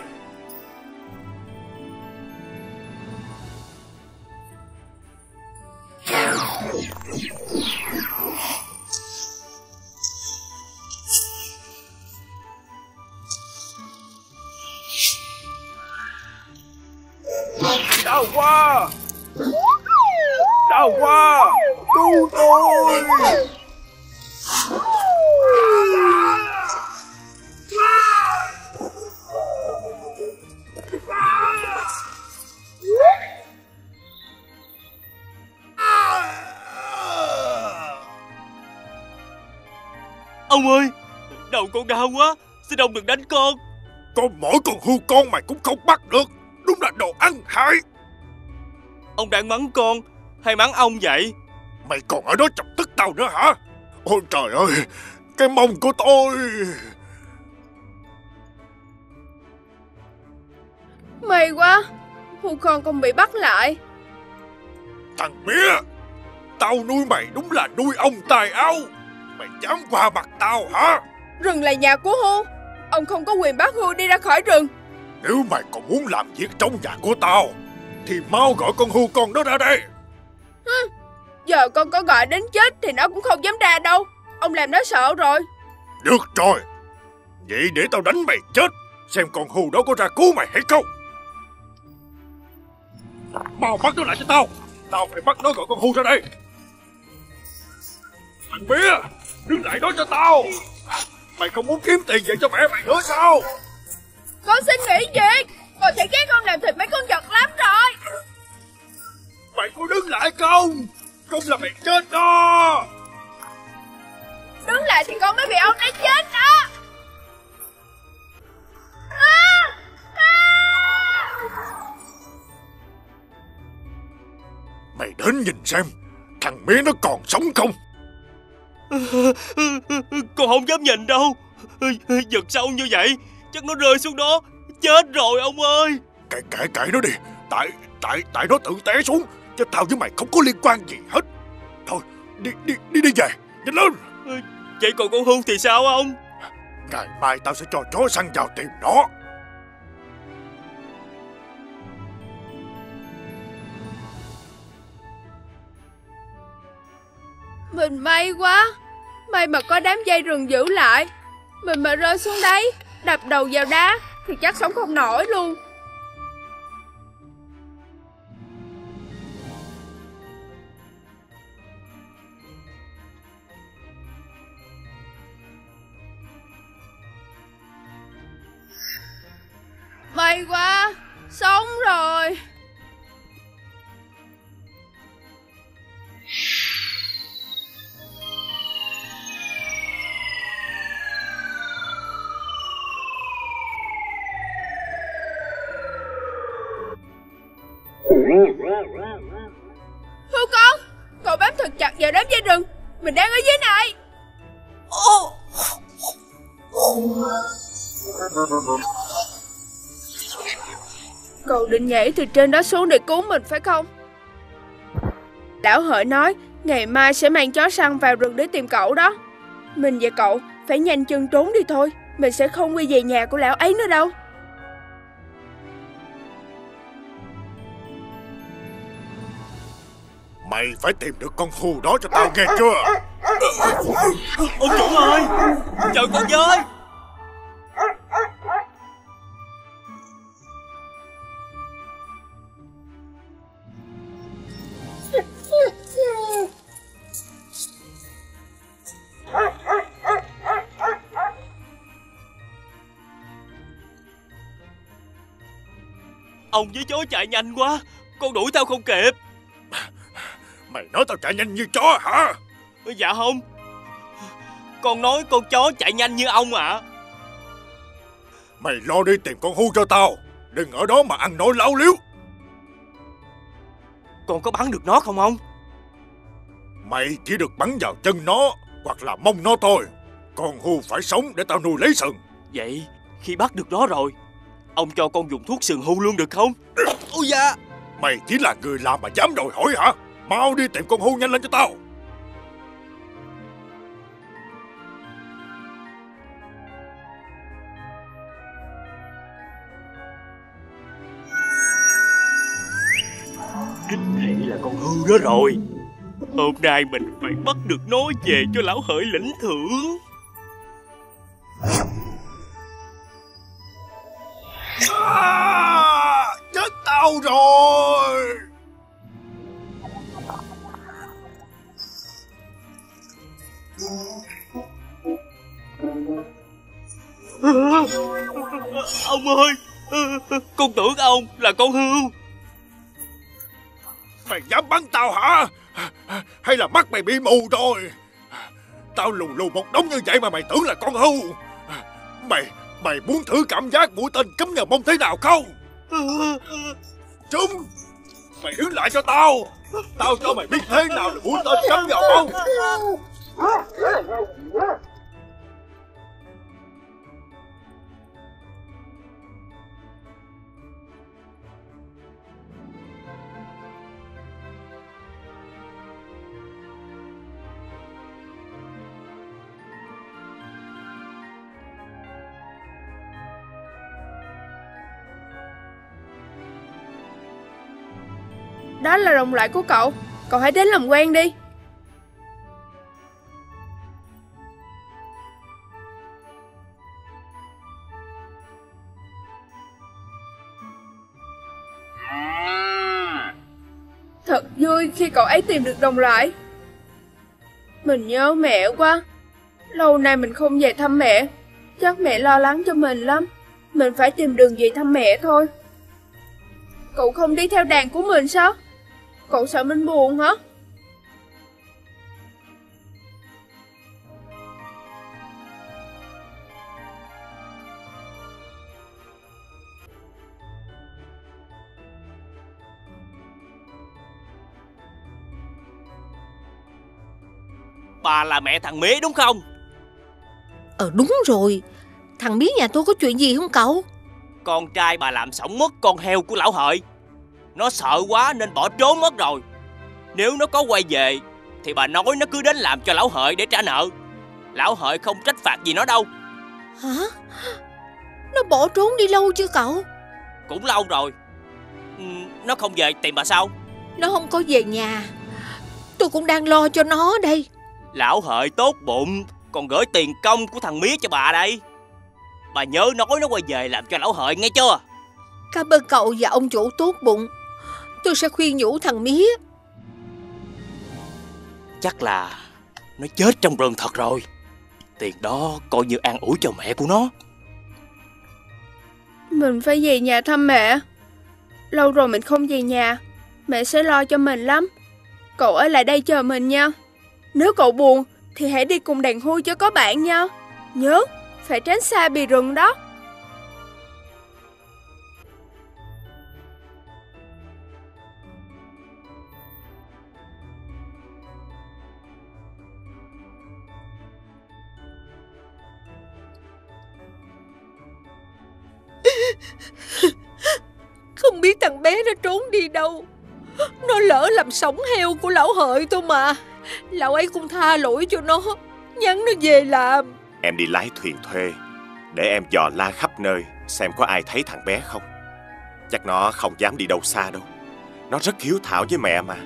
I: Đau quá, đau quá, cứu tôi.
E: Ông ơi, đầu con đau quá, xin ông đừng đánh con.
I: Con mỗi con hươu con mày cũng không bắt được. Đúng là đồ ăn hại.
E: Ông đang mắng con hay mắng ông vậy?
I: Mày còn ở đó chọc tức tao nữa hả? Ôi trời ơi, cái mông của tôi.
K: May quá, Hu Con không bị bắt lại.
I: Thằng mía, tao nuôi mày đúng là nuôi ông tài áo. Mày dám qua mặt tao hả?
K: Rừng là nhà của Hu, ông không có quyền bắt Hu đi ra khỏi rừng.
I: Nếu mày còn muốn làm việc trong nhà của tao thì mau gọi con Hu Con đó ra đây.
K: Hừ, giờ con có gọi đến chết thì nó cũng không dám ra đâu. Ông làm nó sợ rồi.
I: Được rồi, vậy để tao đánh mày chết, xem con Hu đó có ra cứu mày hay không. Mau bắt nó lại cho tao. Tao phải bắt nó, gọi con Hu ra đây. Thằng bía, đứng lại đó cho tao. Mày không muốn kiếm tiền về cho mẹ mày nữa sao?
K: Con xin nghỉ việc. Con sẽ ghét con làm thịt mấy con vật lắm rồi.
I: Mày có đứng lại không? Không là mày chết đó.
K: Đứng lại thì con mới bị ông đánh chết đó. À, à.
I: Mày đến nhìn xem thằng mía nó còn sống không.
E: Con không dám nhìn đâu. Giật sâu như vậy chắc nó rơi xuống đó chết rồi ông ơi.
I: Kệ kệ kệ nó đi. Tại tại tại nó tự té xuống, chứ tao với mày không có liên quan gì hết. Thôi đi đi đi đi về, nhanh lên.
E: Vậy còn con Hu thì sao ông?
I: Ngày mai tao sẽ cho chó săn vào tìm nó.
K: Mình may quá. May mà có đám dây rừng giữ lại. Mình mà rơi xuống đấy, đập đầu vào đá thì chắc sống không nổi luôn. May quá, sống rồi. Hưu con, cậu bám thật chặt vào đám dây rừng. Mình đang ở dưới này. Cậu định nhảy từ trên đó xuống để cứu mình phải không? Lão Hợi nói ngày mai sẽ mang chó săn vào rừng để tìm cậu đó. Mình và cậu phải nhanh chân trốn đi thôi. Mình sẽ không quay về nhà của lão ấy nữa đâu.
I: Mày phải tìm được con Hu đó cho tao nghe chưa?
E: Ông chủ ơi, chờ con với. Ông với chó chạy nhanh quá, con đuổi theo không kịp.
I: Mày nói tao chạy nhanh như chó hả?
E: Dạ không, con nói con chó chạy nhanh như ông ạ. À.
I: Mày lo đi tìm con Hu cho tao, đừng ở đó mà ăn nói láo liếu.
E: Con có bắn được nó không ông?
I: Mày chỉ được bắn vào chân nó hoặc là mông nó thôi. Con Hu phải sống để tao nuôi lấy sừng.
E: Vậy khi bắt được nó rồi, ông cho con dùng thuốc sừng Hu luôn được không?
I: Ôi da, mày chỉ là người làm mà dám đòi hỏi hả? Mau đi tìm con Hu nhanh lên cho tao.
E: Đích thị là con Hu đó rồi. Hôm nay mình phải bắt được nó về cho lão Hợi lãnh thưởng.
I: À, chết tao rồi.
E: Ông ơi, con tưởng ông là con Hu.
I: Mày dám bắn tao hả? Hay là mắt mày bị mù rồi? Tao lù lù một đống như vậy mà mày tưởng là con Hu. Mày Mày muốn thử cảm giác mũi tên cắm vào mông thế nào không? Chúng, mày đứng lại cho tao. Tao cho mày biết thế nào là mũi tên cắm vào mông.
K: Đó là đồng loại của cậu. Cậu hãy đến làm quen đi. Thật vui khi cậu ấy tìm được đồng loại. Mình nhớ mẹ quá. Lâu nay mình không về thăm mẹ. Chắc mẹ lo lắng cho mình lắm. Mình phải tìm đường về thăm mẹ thôi. Cậu không đi theo đàn của mình sao? Cậu sợ mình buồn hả?
E: Bà là mẹ thằng Mía đúng không?
C: Ờ đúng rồi. Thằng Mía nhà tôi có chuyện gì không cậu?
E: Con trai bà làm sõng mất con heo của lão Hợi. Nó sợ quá nên bỏ trốn mất rồi. Nếu nó có quay về thì bà nói nó cứ đến làm cho lão Hợi để trả nợ. Lão Hợi không trách phạt gì nó đâu.
C: Hả? Nó bỏ trốn đi lâu chưa cậu?
E: Cũng lâu rồi. ừ, Nó không về tìm bà sao?
C: Nó không có về nhà. Tôi cũng đang lo cho nó đây.
E: Lão Hợi tốt bụng, còn gửi tiền công của thằng Mía cho bà đây. Bà nhớ nói nó quay về làm cho lão Hợi nghe chưa?
C: Cảm ơn cậu và ông chủ tốt bụng. Tôi sẽ khuyên nhủ thằng Mía.
E: Chắc là nó chết trong rừng thật rồi. Tiền đó coi như an ủi cho mẹ của nó.
K: Mình phải về nhà thăm mẹ. Lâu rồi mình không về nhà. Mẹ sẽ lo cho mình lắm. Cậu ở lại đây chờ mình nha. Nếu cậu buồn thì hãy đi cùng đàn hôi cho có bạn nha. Nhớ, phải tránh xa bì rừng đó.
C: Không biết thằng bé nó trốn đi đâu. Nó lỡ làm sống heo của lão Hợi tôi mà. Lão ấy cũng tha lỗi cho nó, nhắn nó về làm.
J: Em đi lái thuyền thuê, để em dò la khắp nơi xem có ai thấy thằng bé không. Chắc nó không dám đi đâu xa đâu. Nó rất hiếu thảo với mẹ mà.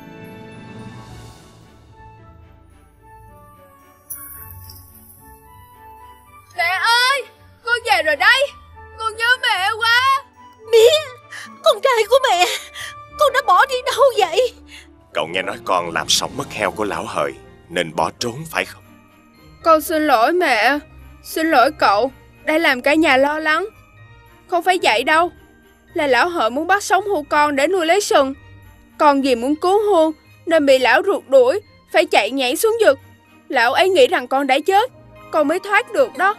K: Mẹ ơi, con về rồi đây. Con nhớ mẹ quá.
C: Mía, con trai của mẹ, con đã bỏ đi đâu vậy?
J: Cậu nghe nói con làm sống mất heo của lão Hợi nên bỏ trốn phải không?
K: Con xin lỗi mẹ. Xin lỗi cậu đã làm cả nhà lo lắng. Không phải vậy đâu. Là lão Hợi muốn bắt sống hươu con để nuôi lấy sừng. Còn vì muốn cứu hươu nên bị lão ruột đuổi, phải chạy nhảy xuống vực. Lão ấy nghĩ rằng con đã chết, con mới thoát được đó.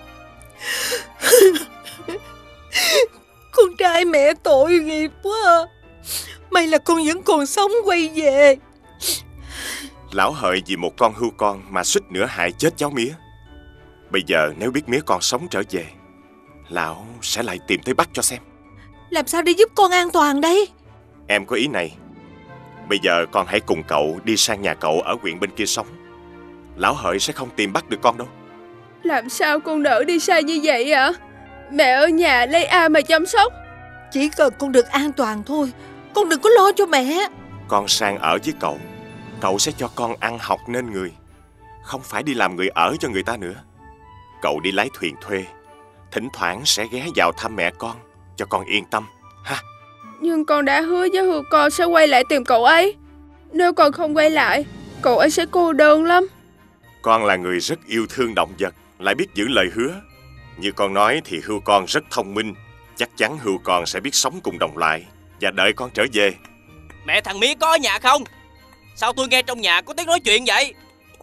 C: Con trai mẹ tội nghiệp quá. May là con vẫn còn sống quay về.
J: Lão Hợi vì một con hươu con mà suýt nữa hại chết cháu Mía. Bây giờ nếu biết Mía còn sống trở về, lão sẽ lại tìm tới bắt cho xem.
C: Làm sao để giúp con an toàn đây?
J: Em có ý này. Bây giờ con hãy cùng cậu đi sang nhà cậu ở huyện bên kia sống. Lão Hợi sẽ không tìm bắt được con đâu.
K: Làm sao con đỡ đi xa như vậy ạ? Mẹ ở nhà lấy ai mà chăm sóc?
C: Chỉ cần con được an toàn thôi. Con đừng có lo cho mẹ.
J: Con sang ở với cậu, cậu sẽ cho con ăn học nên người, không phải đi làm người ở cho người ta nữa. Cậu đi lái thuyền thuê, thỉnh thoảng sẽ ghé vào thăm mẹ con, cho con yên tâm ha.
K: Nhưng con đã hứa với hươu con sẽ quay lại tìm cậu ấy. Nếu con không quay lại, cậu ấy sẽ cô đơn lắm.
J: Con là người rất yêu thương động vật, lại biết giữ lời hứa. Như con nói thì hươu con rất thông minh. Chắc chắn hươu con sẽ biết sống cùng đồng loại và đợi con trở về.
E: Mẹ thằng Mía có ở nhà không? Sao tôi nghe trong nhà có tiếng nói chuyện vậy?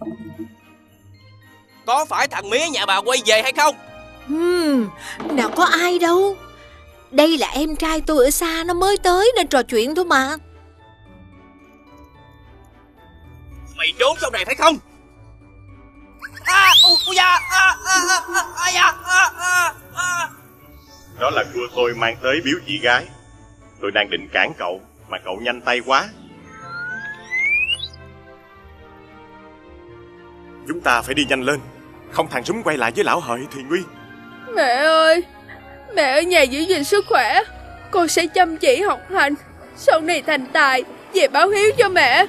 E: Có phải thằng Mía nhà bà quay về hay không?
C: Hmm, nào có ai đâu. Đây là em trai tôi ở xa, nó mới tới nên trò chuyện thôi mà.
E: Mày trốn sau này phải không? À, ui da, à, à, à, à, da, à, à, à.
J: Đó là cua tôi mang tới biếu chị gái. Tôi đang định cản cậu mà cậu nhanh tay quá. Chúng ta phải đi nhanh lên, không thằng súng quay lại với lão Hợi thì nguy.
K: Mẹ ơi, mẹ ở nhà giữ gìn sức khỏe. Con sẽ chăm chỉ học hành, sau này thành tài về báo hiếu cho mẹ.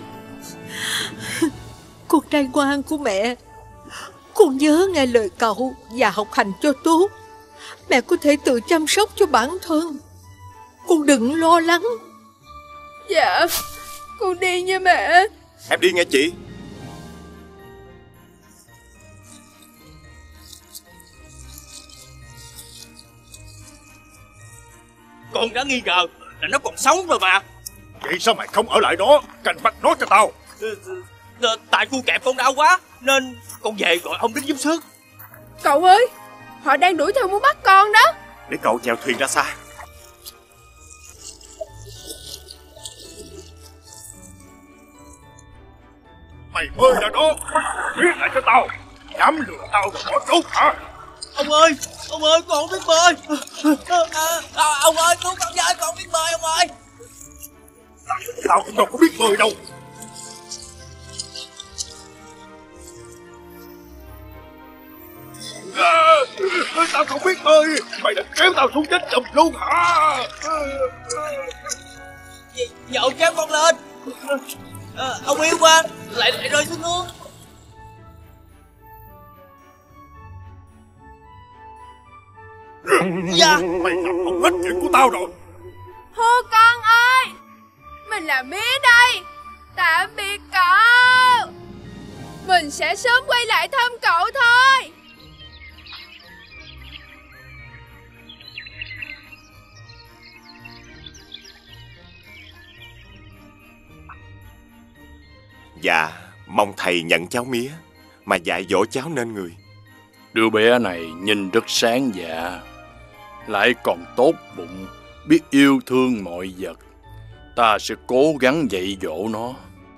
L: Con trai ngoan của mẹ, con nhớ nghe lời cậu và học hành cho tốt. Mẹ có thể tự chăm sóc cho bản thân. Con đừng lo lắng.
K: Dạ, con đi nha mẹ.
J: Em đi nghe chị.
E: Con đã nghi ngờ là nó còn sống rồi mà.
I: Vậy sao mày không ở lại đó canh bắt nó cho tao?
E: Tại khu kẹp con đau quá nên con về gọi ông đến giúp sức.
K: Cậu ơi, họ đang đuổi theo muốn bắt con đó.
J: Để cậu chèo thuyền ra xa.
I: Mày bơi ra đó, biết lại cho tao. Dám lừa tao rồi bỏ trốn hả?
E: Ông ơi, ông ơi, con không biết bơi. À, à, ông ơi, cứu con với, con không biết bơi ông ơi.
I: Tao cũng đâu có biết bơi đâu. À, tao không biết bơi. Mày đã kéo tao xuống chết chùm luôn hả?
E: Nhờ ông kéo con lên. À, ông yêu qua lại, lại rơi xuống nước.
I: Dạ. Mày làm không hết chuyện của tao rồi.
K: Hô con ơi, mình là Mía đây. Tạm biệt cậu. Mình sẽ sớm quay lại thăm cậu thôi.
J: Dạ, mong thầy nhận cháu Mía mà dạy dỗ cháu nên người.
A: Đứa bé này nhìn rất sáng dạ, lại còn tốt bụng, biết yêu thương mọi vật. Ta sẽ cố gắng dạy dỗ nó.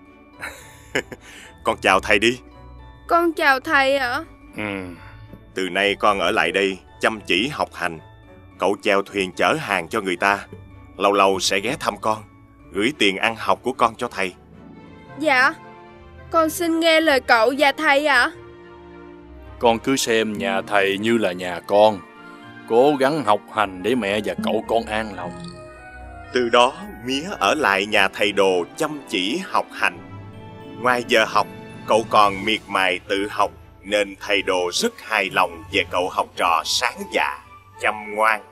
J: Con chào thầy đi.
K: Con chào thầy ạ.
A: Ừ.
J: Từ nay con ở lại đây chăm chỉ học hành. Cậu chèo thuyền chở hàng cho người ta. Lâu lâu sẽ ghé thăm con, gửi tiền ăn học của con cho thầy.
K: Dạ, con xin nghe lời cậu và thầy ạ.
A: Con cứ xem nhà thầy như là nhà con, cố gắng học hành để mẹ và cậu con an lòng.
J: Từ đó Mía ở lại nhà thầy Đồ chăm chỉ học hành. Ngoài giờ học, cậu còn miệt mài tự học, nên thầy Đồ rất hài lòng về cậu học trò sáng dạ, chăm ngoan.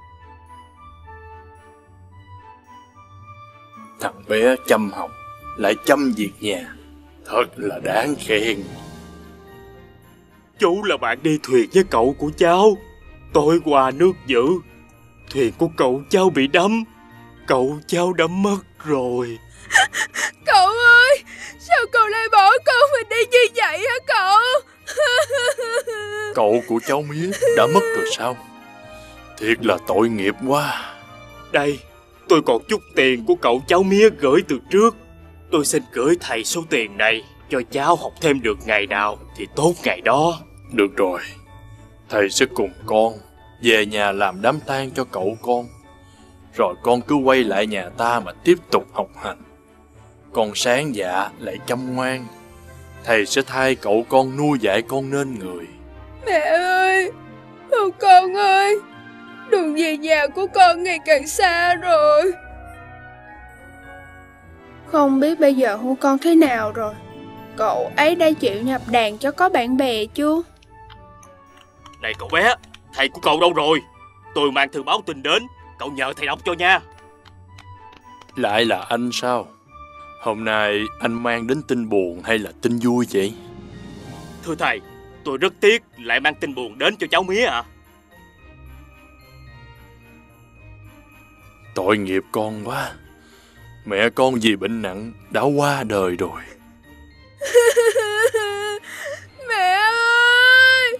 A: Thằng bé chăm học, lại chăm việc nhà, thật là đáng khen.
E: Chú là bạn đi thuyền với cậu của cháu. Tối qua nước dữ, thuyền của cậu cháu bị đắm. Cậu cháu đã mất rồi.
K: Cậu ơi, sao cậu lại bỏ con mình đi như vậy hả cậu?
A: Cậu của cháu Mía đã mất rồi sao? Thiệt là tội nghiệp quá.
E: Đây, tôi còn chút tiền của cậu cháu Mía gửi từ trước. Tôi xin gửi thầy số tiền này, cho cháu học thêm được ngày nào thì tốt ngày đó.
A: Được rồi, thầy sẽ cùng con về nhà làm đám tang cho cậu con. Rồi con cứ quay lại nhà ta mà tiếp tục học hành. Con sáng dạ lại chăm ngoan, thầy sẽ thay cậu con nuôi dạy con nên người.
K: Mẹ ơi, Hữu con ơi, đường về nhà của con ngày càng xa rồi. Không biết bây giờ Hữu con thế nào rồi. Cậu ấy đã chịu nhập đàn cho có bạn bè chưa?
E: Này cậu bé, thầy của cậu đâu rồi? Tôi mang thư báo tin đến, cậu nhờ thầy đọc cho nha.
A: Lại là anh sao? Hôm nay anh mang đến tin buồn hay là tin vui vậy?
E: Thưa thầy, tôi rất tiếc lại mang tin buồn đến cho cháu Mía ạ.
A: Tội nghiệp con quá. Mẹ con vì bệnh nặng đã qua đời rồi.
K: Mẹ ơi!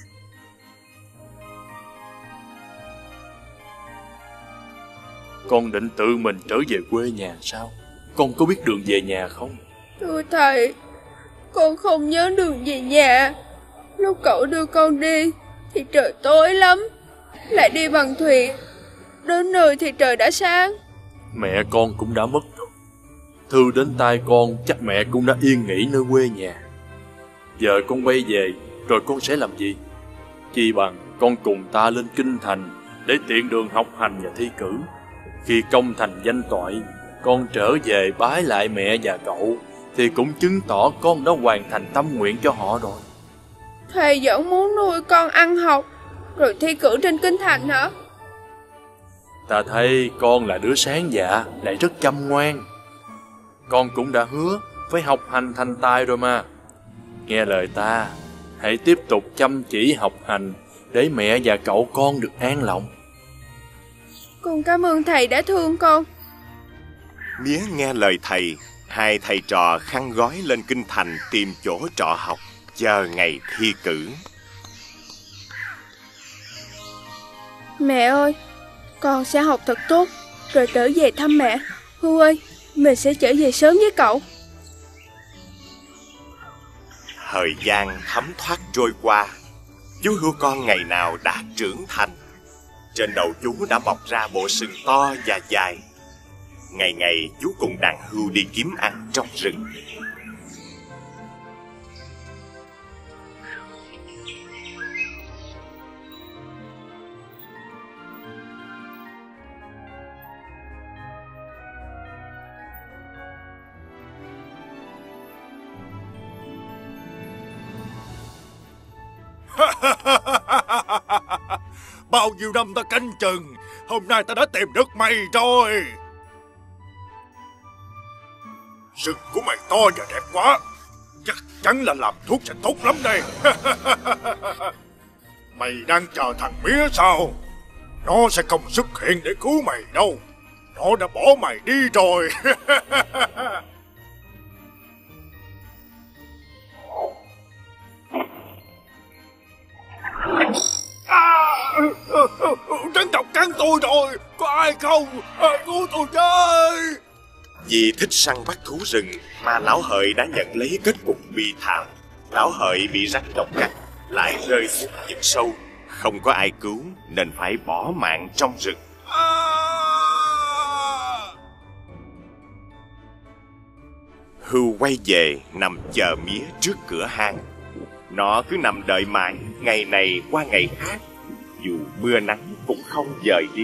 A: Con định tự mình trở về quê nhà sao? Con có biết đường về nhà không?
K: Thưa thầy, con không nhớ đường về nhà. Lúc cậu đưa con đi thì trời tối lắm, lại đi bằng thuyền. Đến nơi thì trời đã sáng.
A: Mẹ con cũng đã mất rồi. Thư đến tai con chắc mẹ cũng đã yên nghỉ nơi quê nhà. Giờ con quay về rồi con sẽ làm gì? Chi bằng con cùng ta lên kinh thành để tiện đường học hành và thi cử. Khi công thành danh toại Con trở về bái lại mẹ và cậu thì cũng chứng tỏ con đã hoàn thành tâm nguyện cho họ rồi.
K: Thầy vẫn muốn nuôi con ăn học rồi thi cử trên kinh thành hả?
A: Ta thấy con là đứa sáng dạ, lại rất chăm ngoan. Con cũng đã hứa phải học hành thành tài rồi mà. Nghe lời ta, hãy tiếp tục chăm chỉ học hành để mẹ và cậu con được an lòng.
K: Con cảm ơn thầy đã thương con.
J: Mía nghe lời thầy, hai thầy trò khăn gói lên kinh thành tìm chỗ trọ học, chờ ngày thi cử.
K: Mẹ ơi, con sẽ học thật tốt rồi trở về thăm mẹ. Hưu ơi, mình sẽ trở về sớm với cậu.
J: Thời gian thấm thoát trôi qua, chú hươu con ngày nào đã trưởng thành. Trên đầu chú đã mọc ra bộ sừng to và dài. Ngày ngày chú cùng đàn hươu đi kiếm ăn trong rừng.
I: Bao nhiêu năm ta canh chừng, hôm nay ta đã tìm được mày rồi. Sừng của mày to và đẹp quá, chắc chắn là làm thuốc sẽ tốt lắm đây. Mày đang chờ thằng Mía sao? Nó sẽ không xuất hiện để cứu mày đâu. Nó đã bỏ mày đi rồi. Rắn độc cắn tôi rồi, có ai không? À, cứu tôi với.
J: Vì thích săn bắt thú rừng mà Lão Hợi đã nhận lấy kết cục bi thảm. Lão Hợi bị rắn độc cắn, lại rơi xuống vực sâu, không có ai cứu nên phải bỏ mạng trong rừng.
I: À!
J: Hươu quay về nằm chờ Mía trước cửa hang. Nó cứ nằm đợi mãi, ngày này qua ngày khác, dù mưa nắng cũng không dời đi.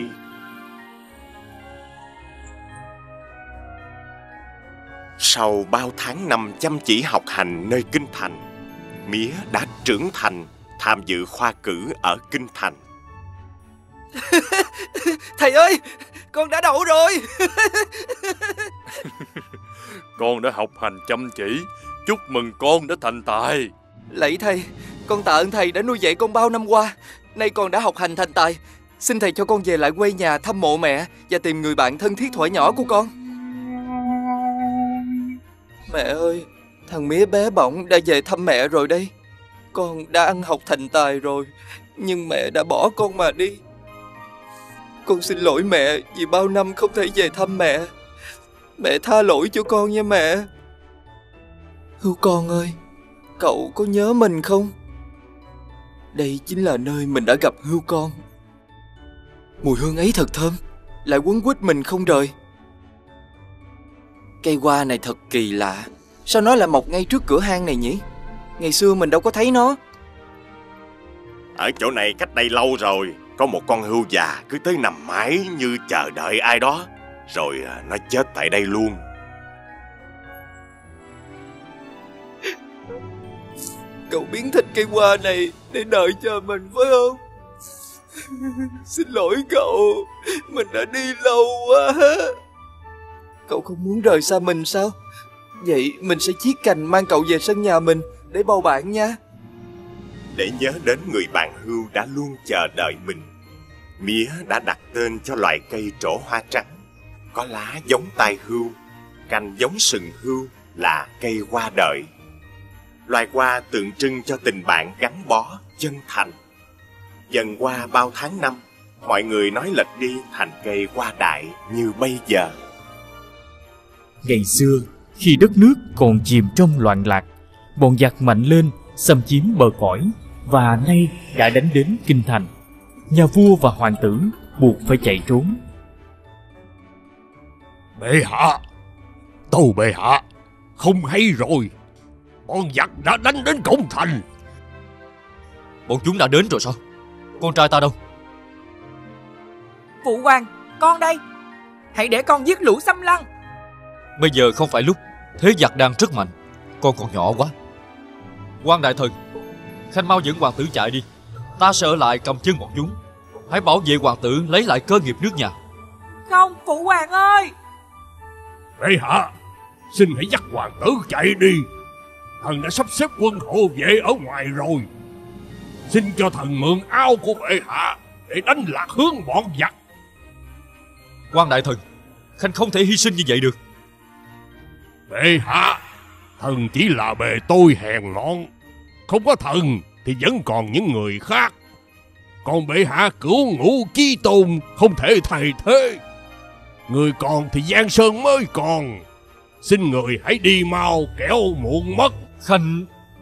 J: Sau bao tháng năm chăm chỉ học hành nơi kinh thành, Mía đã trưởng thành, tham dự khoa cử ở kinh thành.
F: Thầy ơi, con đã đậu rồi.
A: Con đã học hành chăm chỉ, chúc mừng con đã thành tài.
F: Lạy thầy, con tạ ơn thầy đã nuôi dạy con bao năm qua. Nay con đã học hành thành tài. Xin thầy cho con về lại quê nhà thăm mộ mẹ và tìm người bạn thân thiết thuở nhỏ của con. Mẹ ơi, thằng Mía bé bỏng đã về thăm mẹ rồi đây. Con đã ăn học thành tài rồi, nhưng mẹ đã bỏ con mà đi. Con xin lỗi mẹ vì bao năm không thể về thăm mẹ. Mẹ tha lỗi cho con nha mẹ. Hươu con ơi, cậu có nhớ mình không? Đây chính là nơi mình đã gặp Hươu con. Mùi hương ấy thật thơm, lại quấn quýt mình không rời. Cây hoa này thật kỳ lạ, sao nó lại mọc ngay trước cửa hang này nhỉ? Ngày xưa mình đâu có thấy nó.
J: Ở chỗ này cách đây lâu rồi, có một con hươu già cứ tới nằm mãi như chờ đợi ai đó, rồi nó chết tại đây luôn.
F: Cậu biến thành cây hoa này để đợi chờ mình phải không? Xin lỗi cậu, mình đã đi lâu quá. Cậu không muốn rời xa mình sao? Vậy mình sẽ chiết cành mang cậu về sân nhà mình để bầu bạn nha.
J: Để nhớ đến người bạn hươu đã luôn chờ đợi mình, Mía đã đặt tên cho loài cây trổ hoa trắng, có lá giống tai hươu, cành giống sừng hươu là cây hoa đợi. Loài hoa tượng trưng cho tình bạn gắn bó, chân thành. Dần qua bao tháng năm, mọi người nói lệch đi thành cây hoa đại như bây giờ.
M: Ngày xưa, khi đất nước còn chìm trong loạn lạc, bọn giặc mạnh lên xâm chiếm bờ cõi và nay đã đánh đến kinh thành. Nhà vua và hoàng tử buộc phải chạy trốn.
B: Bệ hạ, tâu bệ hạ, không hay rồi, bọn giặc đã đánh đến cổng thành.
E: Bọn chúng đã đến rồi sao? Con trai ta đâu?
N: Phụ hoàng, con đây. Hãy để con giết lũ xâm lăng, Bây giờ không phải lúc. Thế giặc đang rất mạnh, con còn nhỏ quá. Quan đại thần, Khanh mau dẫn hoàng tử chạy đi. Ta sẽ ở lại cầm chân bọn chúng. Hãy bảo vệ hoàng tử lấy lại cơ nghiệp nước nhà.
H: Không, phụ hoàng ơi.
B: Bệ hạ, xin hãy dắt hoàng tử chạy đi. Thần đã sắp xếp quân hộ vệ ở ngoài rồi. Xin cho thần mượn ao của bệ hạ để đánh lạc hướng bọn giặc.
N: Quan đại thần, Khanh không thể hy sinh như vậy được.
B: Bệ hạ, thần chỉ là bề tôi hèn mọn. Không có thần thì vẫn còn những người khác. Còn bệ hạ cửu ngũ chí tôn không thể thay thế. Người còn thì Giang Sơn mới còn. Xin người hãy đi mau kẻo muộn mất.
N: Khanh...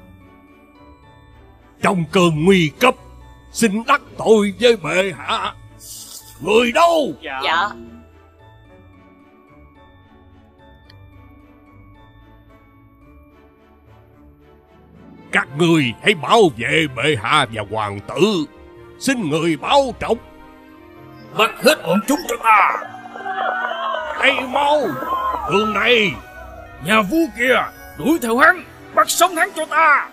B: Trong cơn nguy cấp, xin đắc tội với bệ hạ. Người đâu?
H: Dạ, dạ.
B: Các người hãy bảo vệ bệ hạ và hoàng tử. Xin người báo trọng.
I: Bắt hết bọn chúng cho ta.
B: Hãy mau. Đường này.
I: Nhà vua kìa, đuổi theo hắn, bắt sống hắn cho ta.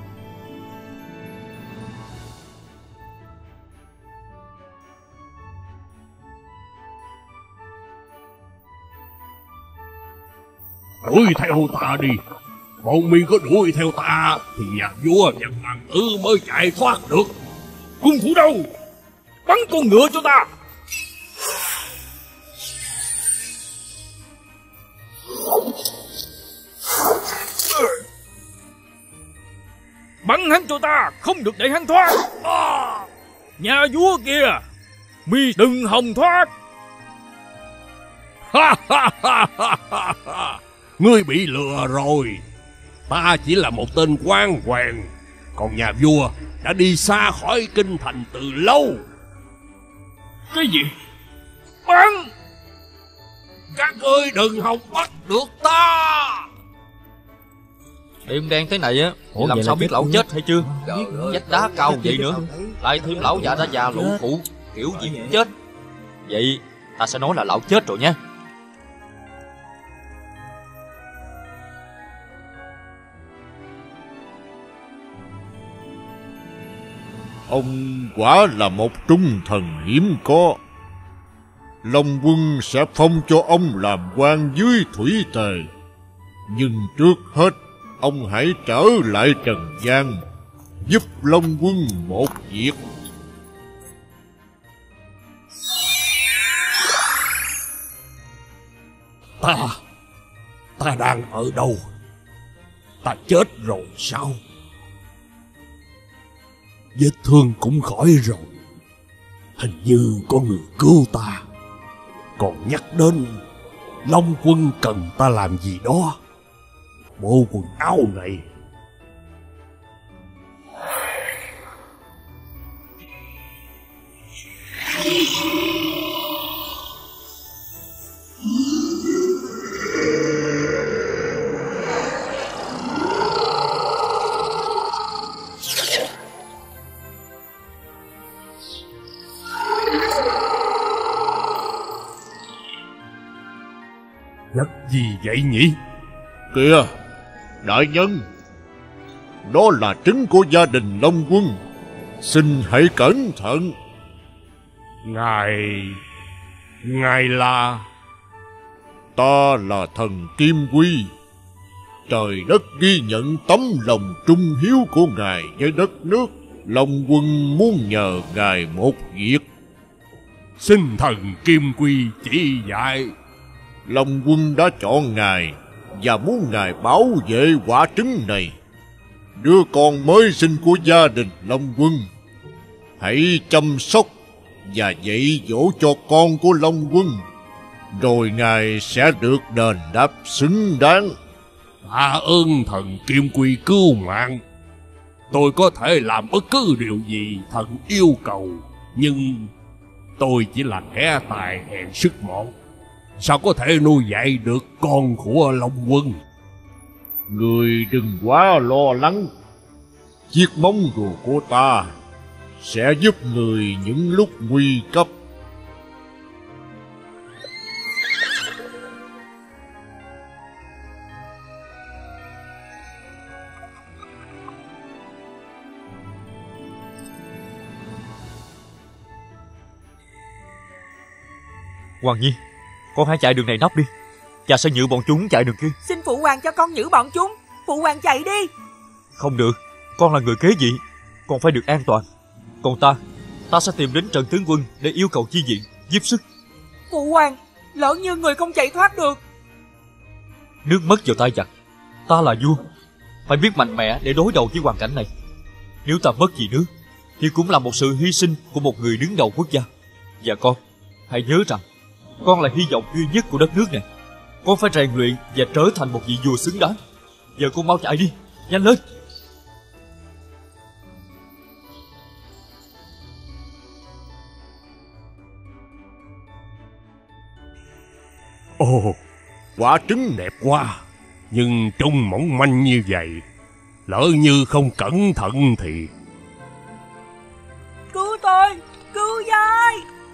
B: Đuổi theo ta đi. Bọn mi có đuổi theo ta thì nhà vua và hoàng tử mới chạy thoát được.
I: Cung thủ đâu? Bắn con ngựa cho ta. Bắn hắn cho ta, không được để hắn thoát. À, nhà vua kìa, mi đừng hòng thoát.
B: Ha ha ha ha ha. Ngươi bị lừa rồi. Ta chỉ là một tên quan quèn, còn nhà vua đã đi xa khỏi kinh thành từ lâu.
I: Cái gì? Bắn!
B: Các ngươi đừng hòng bắt được ta.
N: Đêm đen thế này á, làm sao biết lão chết hay chưa? Vách đá cao vậy nữa, lại thêm lão già đã già lũ phụ, kiểu gì cũng chết. Vậy ta sẽ nói là lão chết rồi nha.
O: Ông quả là một trung thần hiếm có. Long Quân sẽ phong cho ông làm quan dưới thủy tề. Nhưng trước hết, ông hãy trở lại trần gian, giúp Long Quân một việc.
B: Ta, ta đang ở đâu? Ta chết rồi sao? Vết thương cũng khỏi rồi. Hình như có người cứu ta. Còn nhắc đến Long Quân cần ta làm gì đó. Bộ quần áo này. Vật gì vậy nhỉ?
O: Kìa, đại nhân, đó là trứng của gia đình Long Quân. Xin hãy cẩn thận.
B: Ngài... Ngài là...
O: Ta là thần Kim Quy. Trời đất ghi nhận tấm lòng trung hiếu của ngài với đất nước. Long Quân muốn nhờ ngài một việc.
B: Xin thần Kim Quy chỉ dạy.
O: Long Quân đã chọn ngài và muốn ngài bảo vệ quả trứng này, đứa con mới sinh của gia đình Long Quân. Hãy chăm sóc và dạy dỗ cho con của Long Quân, rồi ngài sẽ được đền đáp xứng đáng.
B: Tạ ơn thần Kim Quy cứu mạng. Tôi có thể làm bất cứ điều gì thần yêu cầu, nhưng tôi chỉ là kẻ tài hèn sức mọn, sao có thể nuôi dạy được con của Long Quân.
O: Người đừng quá lo lắng. Chiếc móng rùa của ta sẽ giúp người những lúc nguy cấp.
N: Hoàng Nhi, con hãy chạy đường này nóc đi. Cha sẽ nhử bọn chúng chạy đường kia.
P: Xin phụ hoàng cho con nhử bọn chúng. Phụ hoàng chạy đi.
N: Không được, con là người kế vị, con phải được an toàn. Còn ta, ta sẽ tìm đến Trần tướng quân để yêu cầu chi viện, giúp sức.
P: Phụ hoàng, lỡ như người không chạy thoát được.
N: Nước mất vào tay giặc, ta là vua, phải biết mạnh mẽ để đối đầu với hoàn cảnh này. Nếu ta mất vì nước thì cũng là một sự hy sinh của một người đứng đầu quốc gia. Và con, hãy nhớ rằng con là hy vọng duy nhất của đất nước này. Con phải rèn luyện và trở thành một vị vua xứng đáng. Giờ con mau chạy đi, nhanh lên.
O: Ồ, quả trứng đẹp quá, nhưng trông mỏng manh như vậy, lỡ như không cẩn thận thì...
P: Cứu tôi, cứu với.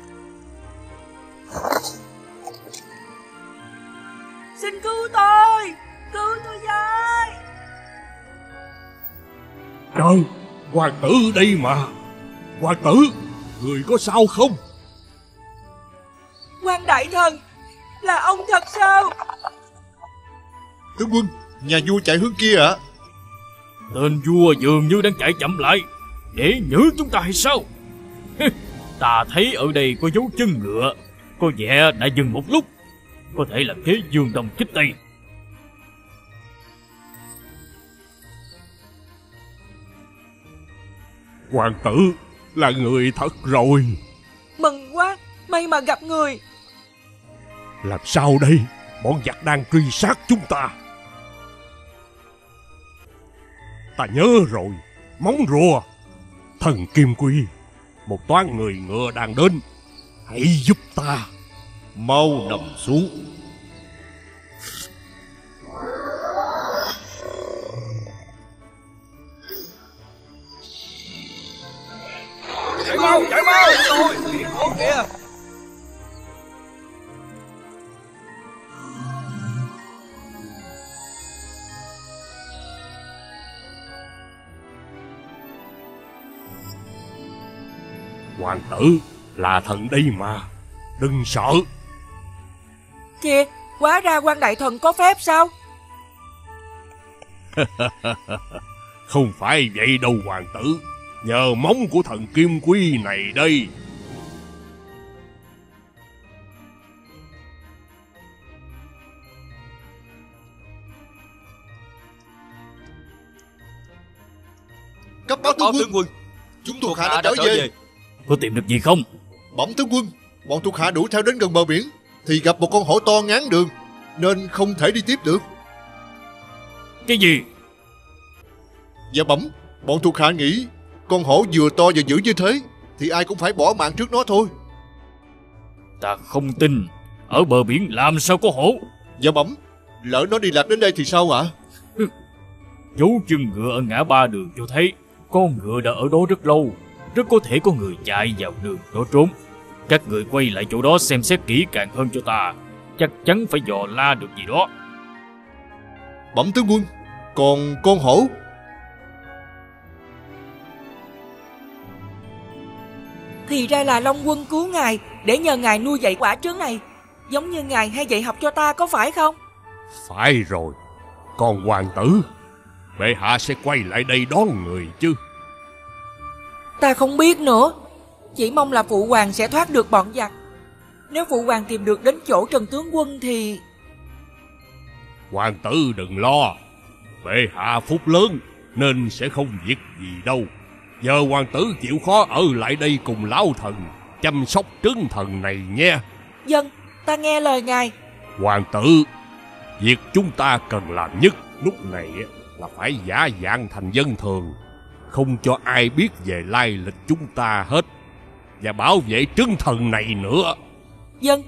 P: Xin cứu tôi, cứu tôi với.
O: Trời, hoàng tử đây mà. Hoàng tử, người có sao không?
P: Quan đại thần, là ông thật sao?
Q: Tướng quân, nhà vua chạy hướng kia ạ. À?
M: Tên vua dường như đang chạy chậm lại để nhử chúng ta hay sao? Ta thấy ở đây có dấu chân ngựa, có vẻ đã dừng một lúc, có thể là thế dương đông kích tây.
O: Hoàng tử là người thật rồi.
P: Mừng quá, may mà gặp người.
O: Làm sao đây? Bọn giặc đang truy sát chúng ta. Ta nhớ rồi, móng rùa. Thần Kim Quy, một toán người ngựa đang đến. Hãy giúp ta.
Q: Mau nằm xuống.
B: Chạy mau, chạy mau. Ôi, khổ kìa.
O: Hoàng tử, là thần đây mà, đừng sợ.
P: Kìa, hóa ra quan đại thần có phép sao?
O: Không phải vậy đâu hoàng tử, nhờ móng của thần Kim Quy này đây.
Q: Cấp báo tướng quân, quân. Chúng thuộc hạ đã trở về. về
M: Có tìm được gì không?
Q: Bẩm tướng quân, bọn thuộc hạ đuổi theo đến gần bờ biển thì gặp một con hổ to ngán đường, nên không thể đi tiếp được.
M: Cái gì?
Q: Dạ bẩm, bọn thuộc hạ nghĩ con hổ vừa to và dữ như thế thì ai cũng phải bỏ mạng trước nó thôi.
M: Ta không tin, ở bờ biển làm sao có hổ?
Q: Dạ bẩm, lỡ nó đi lạc đến đây thì sao ạ? À?
M: Dấu chân ngựa ở ngã ba đường cho thấy con ngựa đã ở đó rất lâu, rất có thể có người chạy vào đường đó trốn. Các người quay lại chỗ đó xem xét kỹ càng hơn cho ta, chắc chắn phải dò la được gì đó.
Q: Bẩm tướng quân, còn con hổ?
P: Thì ra là Long Quân cứu ngài để nhờ ngài nuôi dạy quả trứng này, giống như ngài hay dạy học cho ta, có phải không?
O: Phải rồi. Còn hoàng tử, bệ hạ sẽ quay lại đây đón người chứ?
P: Ta không biết nữa, chỉ mong là phụ hoàng sẽ thoát được bọn giặc. Nếu phụ hoàng tìm được đến chỗ Trần tướng quân thì...
O: Hoàng tử đừng lo, bệ hạ phúc lớn nên sẽ không việc gì đâu. Giờ hoàng tử chịu khó ở lại đây cùng lão thần chăm sóc trứng thần này nha.
P: Dân, ta nghe lời ngài.
O: Hoàng tử, việc chúng ta cần làm nhất lúc này là phải giả dạng thành dân thường, không cho ai biết về lai lịch chúng ta hết, và bảo vệ trứng thần này nữa.
P: Dân.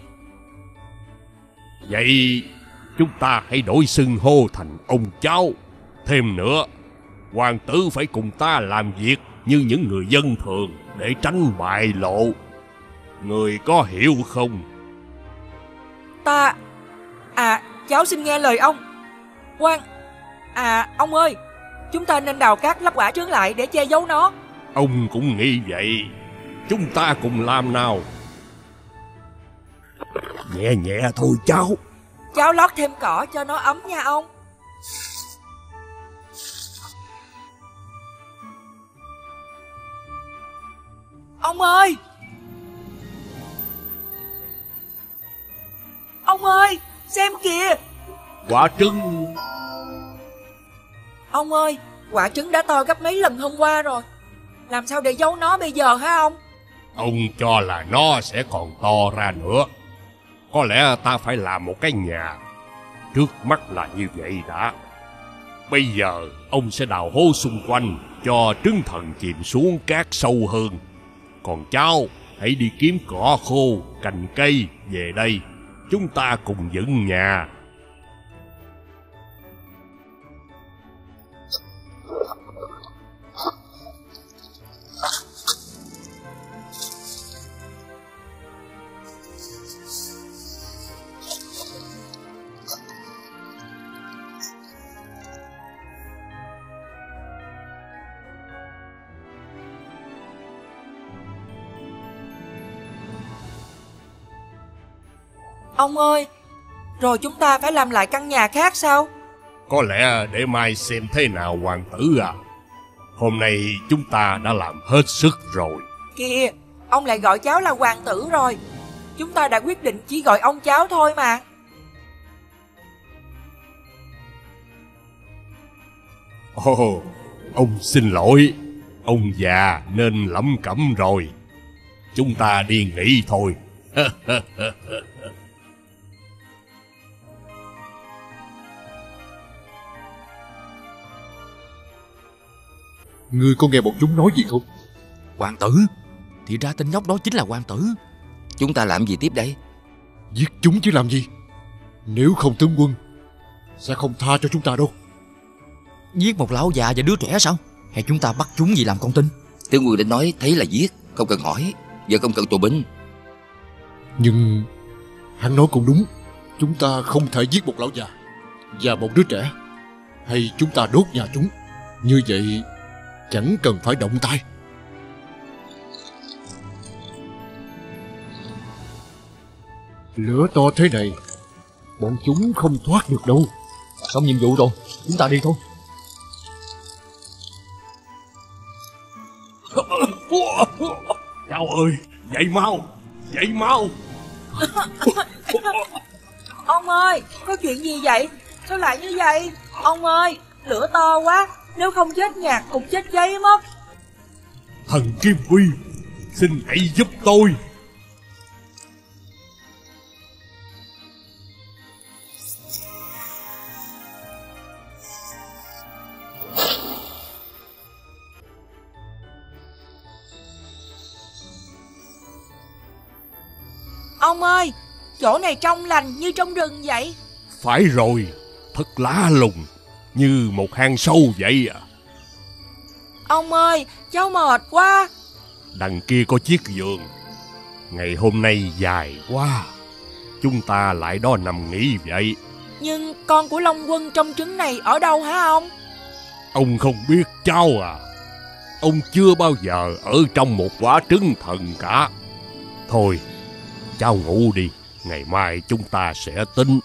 O: Vậy chúng ta hãy đổi xưng hô thành ông cháu. Thêm nữa, hoàng tử phải cùng ta làm việc như những người dân thường để tránh bại lộ. Người có hiểu không?
P: Ta... À, cháu xin nghe lời ông. Quan... À, ông ơi, chúng ta nên đào cát lấp quả trứng lại để che giấu nó.
O: Ông cũng nghĩ vậy. Chúng ta cùng làm nào.
B: Nhẹ nhẹ thôi cháu.
P: Cháu lót thêm cỏ cho nó ấm nha ông. Ông ơi! Ông ơi! Xem kìa!
O: Quả trứng.
P: Ông ơi! Quả trứng đã to gấp mấy lần hôm qua rồi. Làm sao để giấu nó bây giờ hả ông?
B: Ông cho là nó sẽ còn to ra nữa. Có lẽ ta phải làm một cái nhà. Trước mắt là như vậy đã. Bây giờ ông sẽ đào hố xung quanh cho trứng thần chìm xuống cát sâu hơn. Còn cháu hãy đi kiếm cỏ khô, cành cây về đây. Chúng ta cùng dựng nhà.
P: Ông ơi, rồi chúng ta phải làm lại căn nhà khác sao?
B: Có lẽ để mai xem thế nào hoàng tử à. Hôm nay chúng ta đã làm hết sức rồi.
P: Kìa, ông lại gọi cháu là hoàng tử rồi. Chúng ta đã quyết định chỉ gọi ông cháu thôi mà.
B: Ồ, ông xin lỗi. Ông già nên lẩm cẩm rồi. Chúng ta đi nghỉ thôi.
Q: Ngươi có nghe bọn chúng nói gì không?
R: Hoàng tử? Thì ra tên nhóc đó chính là hoàng tử. Chúng ta làm gì tiếp đây?
Q: Giết chúng chứ làm gì. Nếu không tướng quân sẽ không tha cho chúng ta đâu.
R: Giết một lão già và đứa trẻ sao? Hay chúng ta bắt chúng gì làm con tin? Tướng quân đã nói thấy là giết, không cần hỏi, giờ không cần tù binh.
Q: Nhưng hắn nói cũng đúng. Chúng ta không thể giết một lão già và một đứa trẻ. Hay chúng ta đốt nhà chúng. Như vậy chẳng cần phải động tay. Lửa to thế này, bọn chúng không thoát được đâu.
N: Xong nhiệm vụ rồi, chúng ta đi thôi.
B: Cháu ơi, dậy mau, dậy mau.
P: Ông ơi, có chuyện gì vậy? Sao lại như vậy? Ông ơi, lửa to quá, nếu không chết nhạc cũng chết cháy mất.
B: Thần Kim Quy, xin hãy giúp tôi.
P: Ông ơi, chỗ này trong lành như trong rừng vậy.
B: Phải rồi, thật lạ lùng, như một hang sâu vậy à.
P: Ông ơi, cháu mệt quá.
B: Đằng kia có chiếc giường. Ngày hôm nay dài quá, chúng ta lại đó nằm nghỉ vậy.
P: Nhưng con của Long Quân trong trứng này ở đâu hả ông?
B: Ông không biết cháu à. Ông chưa bao giờ ở trong một quả trứng thần cả. Thôi, cháu ngủ đi, ngày mai chúng ta sẽ tính.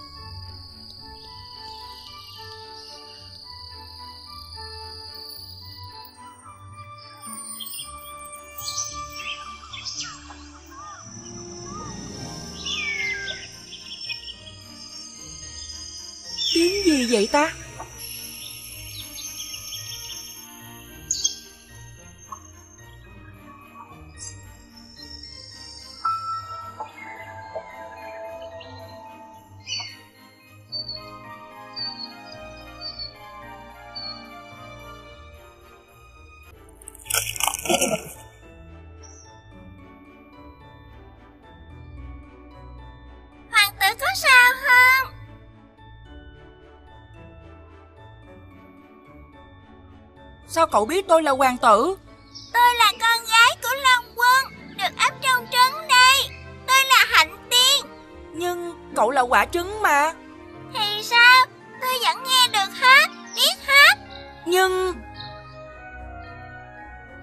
P: Tiếng gì vậy ta?
C: Hoàng tử có sao không?
P: Sao cậu biết tôi là hoàng tử?
C: Tôi là con gái của Long Quân, được ấp trong trứng đây. Tôi là Hạnh Tiên.
P: Nhưng cậu là quả trứng mà.
C: Thì sao? Tôi vẫn nghe được hát, biết hát.
P: Nhưng...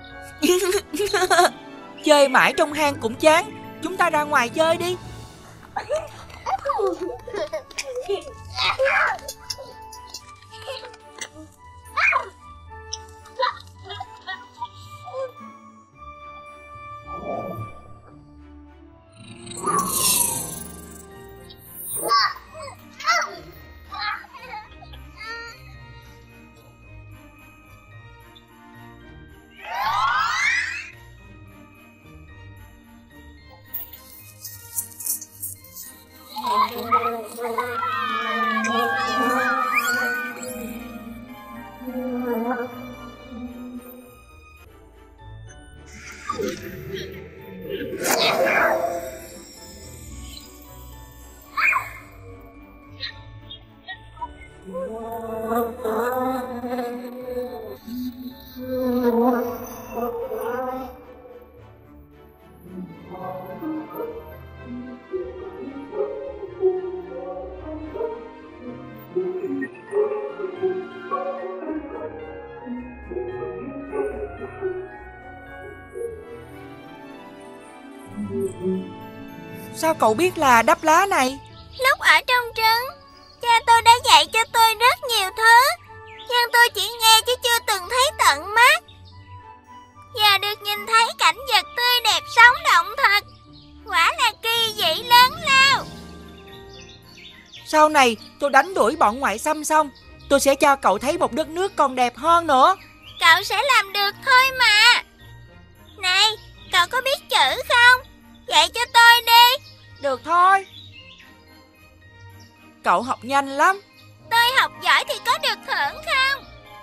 P: chơi mãi trong hang cũng chán. Chúng ta ra ngoài chơi đi. Sao cậu biết là đắp lá này?
C: Lúc ở trong trấn, cha tôi đã dạy cho tôi rất nhiều thứ, nhưng tôi chỉ nghe chứ chưa từng thấy tận mắt. Giờ được nhìn thấy cảnh vật tươi đẹp sống động thật, quả là kỳ dị lớn lao.
P: Sau này tôi đánh đuổi bọn ngoại xâm xong, tôi sẽ cho cậu thấy một đất nước còn đẹp hơn nữa.
C: Cậu sẽ làm được thôi mà. Này, cậu có biết chữ không? Dạy cho tôi đi.
P: Được thôi. Cậu học nhanh lắm.
C: Tôi học giỏi thì có được thưởng không?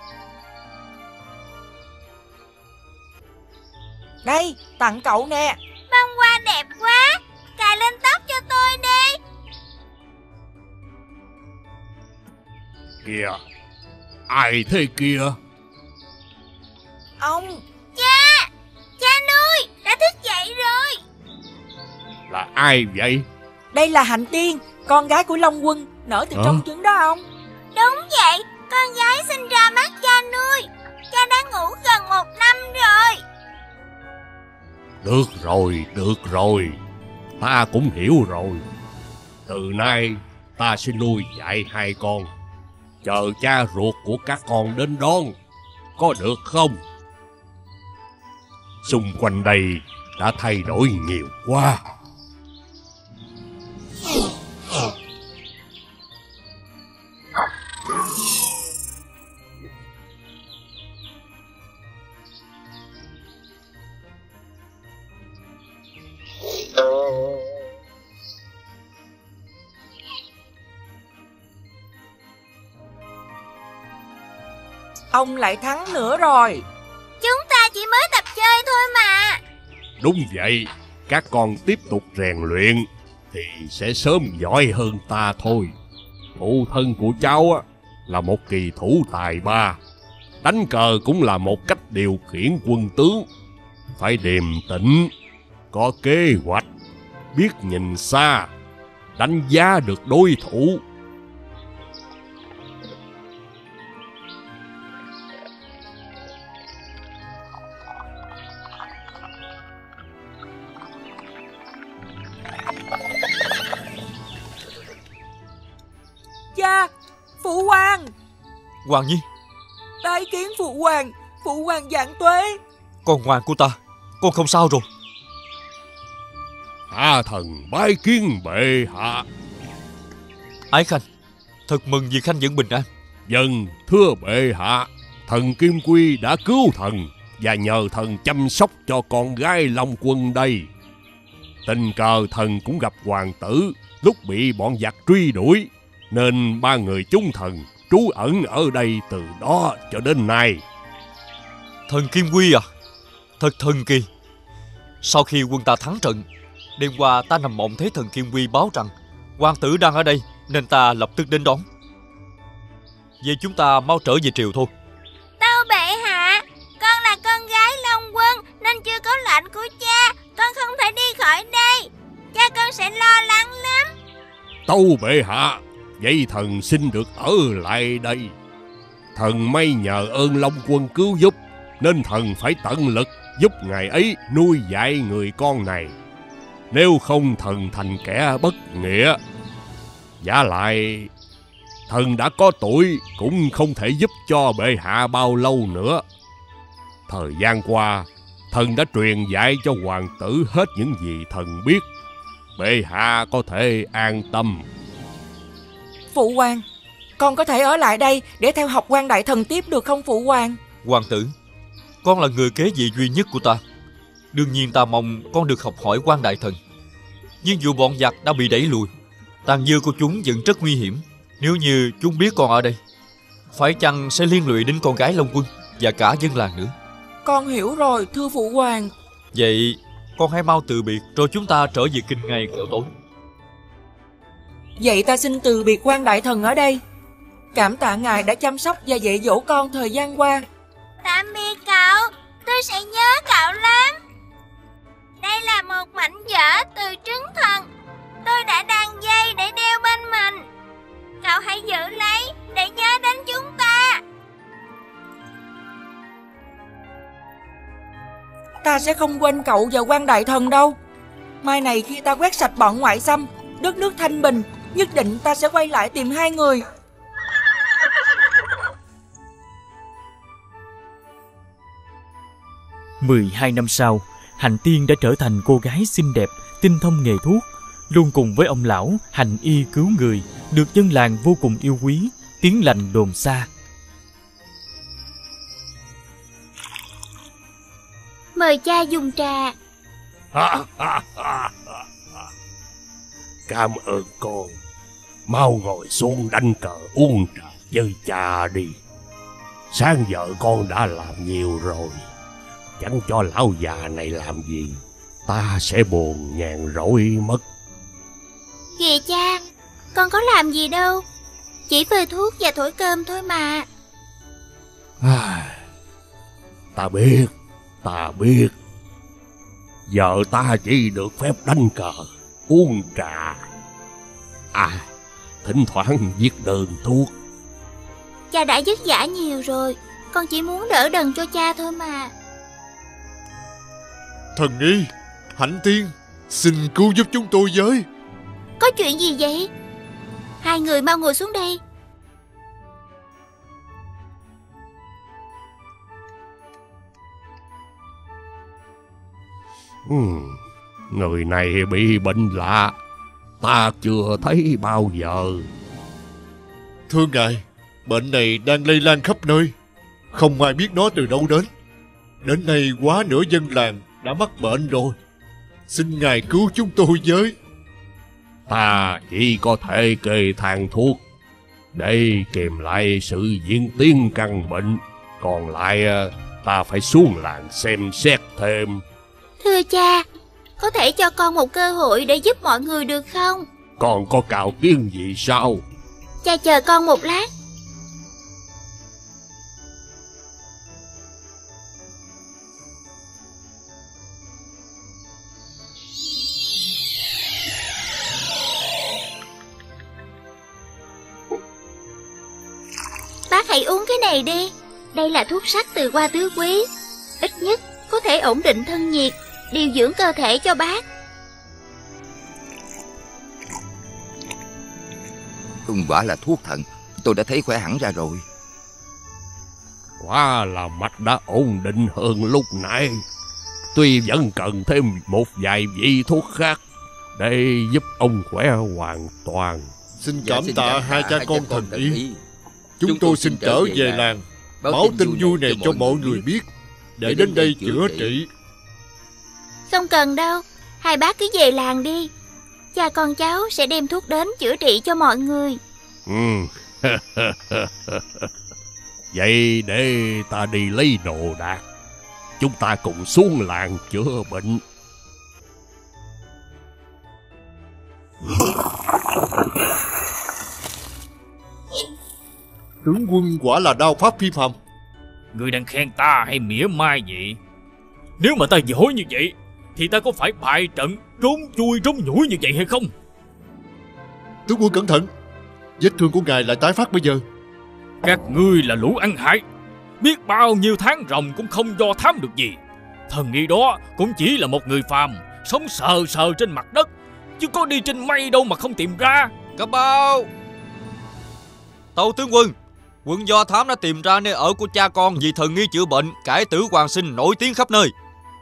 P: Đây, tặng cậu nè.
C: Bông hoa đẹp quá, cài lên tóc cho tôi đi.
O: Kìa, ai thế kia?
P: Ông.
C: Cha, cha nuôi, đã thức dậy rồi.
O: Là ai vậy?
P: Đây là Hạnh Tiên, con gái của Long Quân, nở từ
O: Hả?
P: trong trứng đó ông.
C: Đúng vậy, con gái sinh ra mắt cha nuôi. Cha đã ngủ gần một năm rồi.
O: Được rồi, được rồi. Ta cũng hiểu rồi. Từ nay ta sẽ nuôi dạy hai con, chờ cha ruột của các con đến đón. Có được không? Xung quanh đây đã thay đổi nhiều quá.
P: Ông lại thắng nữa rồi.
C: Chúng ta chỉ mới tập chơi thôi mà.
O: Đúng vậy, các con tiếp tục rèn luyện thì sẽ sớm giỏi hơn ta thôi. Phụ thân của cháu á, là một kỳ thủ tài ba. Đánh cờ cũng là một cách điều khiển quân tướng. Phải điềm tĩnh, có kế hoạch, biết nhìn xa, đánh giá được đối thủ.
P: Cha, phụ hoàng.
N: Hoàng Nhi,
P: Bái kiến phụ hoàng. Phụ hoàng vạn tuế.
N: con ngoan của ta, con không sao rồi.
O: Hạ thần bái kiến bệ hạ.
N: Ái Khanh, thật mừng vì Khanh vẫn bình an.
O: Vâng, thưa bệ hạ, thần Kim Quy đã cứu thần và nhờ thần chăm sóc cho con gái Long Quân đây. Tình cờ thần cũng gặp hoàng tử lúc bị bọn giặc truy đuổi, nên ba người chúng thần trú ẩn ở đây từ đó cho đến nay.
N: Thần Kim Quy à, thật thần kỳ. Sau khi quân ta thắng trận, đêm qua ta nằm mộng thấy thần Kim Quy báo rằng hoàng tử đang ở đây, nên ta lập tức đến đón. Vậy chúng ta mau trở về triều thôi.
C: Tâu bệ hạ, con là con gái Long Quân nên chưa có lệnh của cha, con không thể đi khỏi đây. Cha con sẽ lo lắng lắm.
O: Tâu bệ hạ, vậy thần xin được ở lại đây. Thần may nhờ ơn Long Quân cứu giúp, nên thần phải tận lực giúp ngài ấy nuôi dạy người con này.
B: Nếu không thần thành kẻ bất nghĩa. Giả lại thần đã có tuổi cũng không thể giúp cho bệ hạ bao lâu nữa. Thời gian qua, thần đã truyền dạy cho hoàng tử hết những gì thần biết. Bệ hạ có thể an tâm.
P: Phụ hoàng, con có thể ở lại đây để theo học quan đại thần tiếp được không phụ hoàng?
N: Hoàng tử, con là người kế vị duy nhất của ta. Đương nhiên ta mong con được học hỏi quan đại thần. Nhưng dù bọn giặc đã bị đẩy lùi, tàn dư của chúng vẫn rất nguy hiểm. Nếu như chúng biết con ở đây, phải chăng sẽ liên lụy đến con gái Long Quân và cả dân làng nữa.
P: Con hiểu rồi, thưa phụ hoàng.
N: Vậy con hãy mau từ biệt, rồi chúng ta trở về kinh ngay kẻo tối.
P: Vậy ta xin từ biệt quan đại thần ở đây. Cảm tạ ngài đã chăm sóc và dạy dỗ con thời gian qua.
C: Tạm biệt cậu, tôi sẽ nhớ cậu lắm. Đây là một mảnh vỡ từ trứng thần. Tôi đã đăng dây để đeo bên mình. Cậu hãy giữ lấy để nhớ đến chúng ta.
P: Ta sẽ không quên cậu và quan đại thần đâu. Mai này khi ta quét sạch bọn ngoại xâm, đất nước thanh bình, nhất định ta sẽ quay lại tìm hai người.
M: Mười hai năm sau, Hạnh Tiên đã trở thành cô gái xinh đẹp, tinh thông nghề thuốc, luôn cùng với ông lão hành y cứu người, được dân làng vô cùng yêu quý, tiếng lành đồn xa.
C: Mời cha dùng trà.
B: Cảm ơn con. Mau ngồi xuống đánh cờ uống trà với cha đi. Sáng giờ con đã làm nhiều rồi, chẳng cho lão già này làm gì, ta sẽ buồn nhàn rỗi mất.
C: Kìa cha, con có làm gì đâu, chỉ phơi thuốc và thổi cơm thôi mà.
B: Ta biết, ta biết. Giờ ta chỉ được phép đánh cờ, uống trà. À, thỉnh thoảng viết đơn thuốc.
C: Cha đã vất vả nhiều rồi, con chỉ muốn đỡ đần cho cha thôi mà.
Q: Thần y, Hạnh Tiên, xin cứu giúp chúng tôi với.
C: Có chuyện gì vậy? Hai người mau ngồi xuống đây.
B: Ừ, người này bị bệnh lạ, ta chưa thấy bao giờ.
Q: Thưa ngài, bệnh này đang lây lan khắp nơi, không ai biết nó từ đâu đến. Đến nay quá nửa dân làng đã mắc bệnh rồi. Xin ngài cứu chúng tôi với.
B: Ta chỉ có thể kê thang thuốc để kèm lại sự diễn tiến căn bệnh, còn lại ta phải xuống làng xem xét thêm.
C: Thưa cha, có thể cho con một cơ hội để giúp mọi người được không?
B: Còn có cào kiên gì sao?
C: Cha chờ con một lát. Bác hãy uống cái này đi. Đây là thuốc sắc từ hoa tứ quý, ít nhất có thể ổn định thân nhiệt, điều dưỡng cơ thể cho bác.
R: Không quả là thuốc thần, tôi đã thấy khỏe hẳn ra rồi.
B: Quả là mạch đã ổn định hơn lúc nãy. Tuy vẫn cần thêm một vài vị thuốc khác để giúp ông khỏe hoàn toàn.
Q: Xin cảm tạ hai cha con thần y. Chúng tôi xin trở về làng, báo tin vui này cho mọi người biết, để đến đây chữa trị.
C: Không cần đâu, hai bác cứ về làng đi. Cha con cháu sẽ đem thuốc đến chữa trị cho mọi người.
B: Ừ. Vậy để ta đi lấy đồ đạc, chúng ta cùng xuống làng chữa bệnh.
Q: Tướng quân quả là đao pháp phi phàm.
M: Ngươi đang khen ta hay mỉa mai vậy? Nếu mà ta giỏi như vậy thì ta có phải bại trận trốn chui trốn nhủi như vậy hay không?
Q: Tướng quân cẩn thận, vết thương của ngài lại tái phát bây giờ.
M: Các ngươi là lũ ăn hại, biết bao nhiêu tháng ròng cũng không do thám được gì. Thần y đó cũng chỉ là một người phàm, sống sờ sờ trên mặt đất, chứ có đi trên mây đâu mà không tìm ra.
N: Cấp báo. Tâu tướng quân, quân do thám đã tìm ra nơi ở của cha con vì thần nghi chữa bệnh, cải tử hoàn sinh nổi tiếng khắp nơi.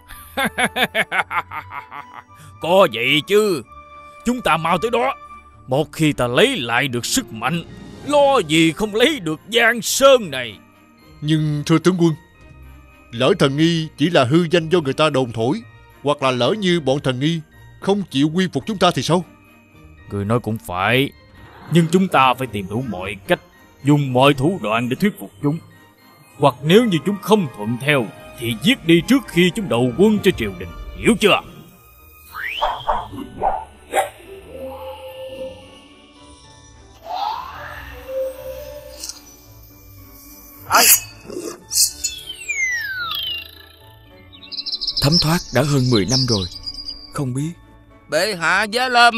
M: Có vậy chứ. Chúng ta mau tới đó. Một khi ta lấy lại được sức mạnh, lo gì không lấy được Giang Sơn này.
Q: Nhưng thưa tướng quân, lỡ thần nghi chỉ là hư danh do người ta đồn thổi, hoặc là lỡ như bọn thần nghi không chịu quy phục chúng ta thì sao?
M: Người nói cũng phải, nhưng chúng ta phải tìm đủ mọi cách, dùng mọi thủ đoạn để thuyết phục chúng. Hoặc nếu như chúng không thuận theo thì giết đi trước khi chúng đầu quân cho triều đình, hiểu chưa?
R: Thấm thoát đã hơn mười năm rồi, không biết.
S: Bệ hạ giá lâm.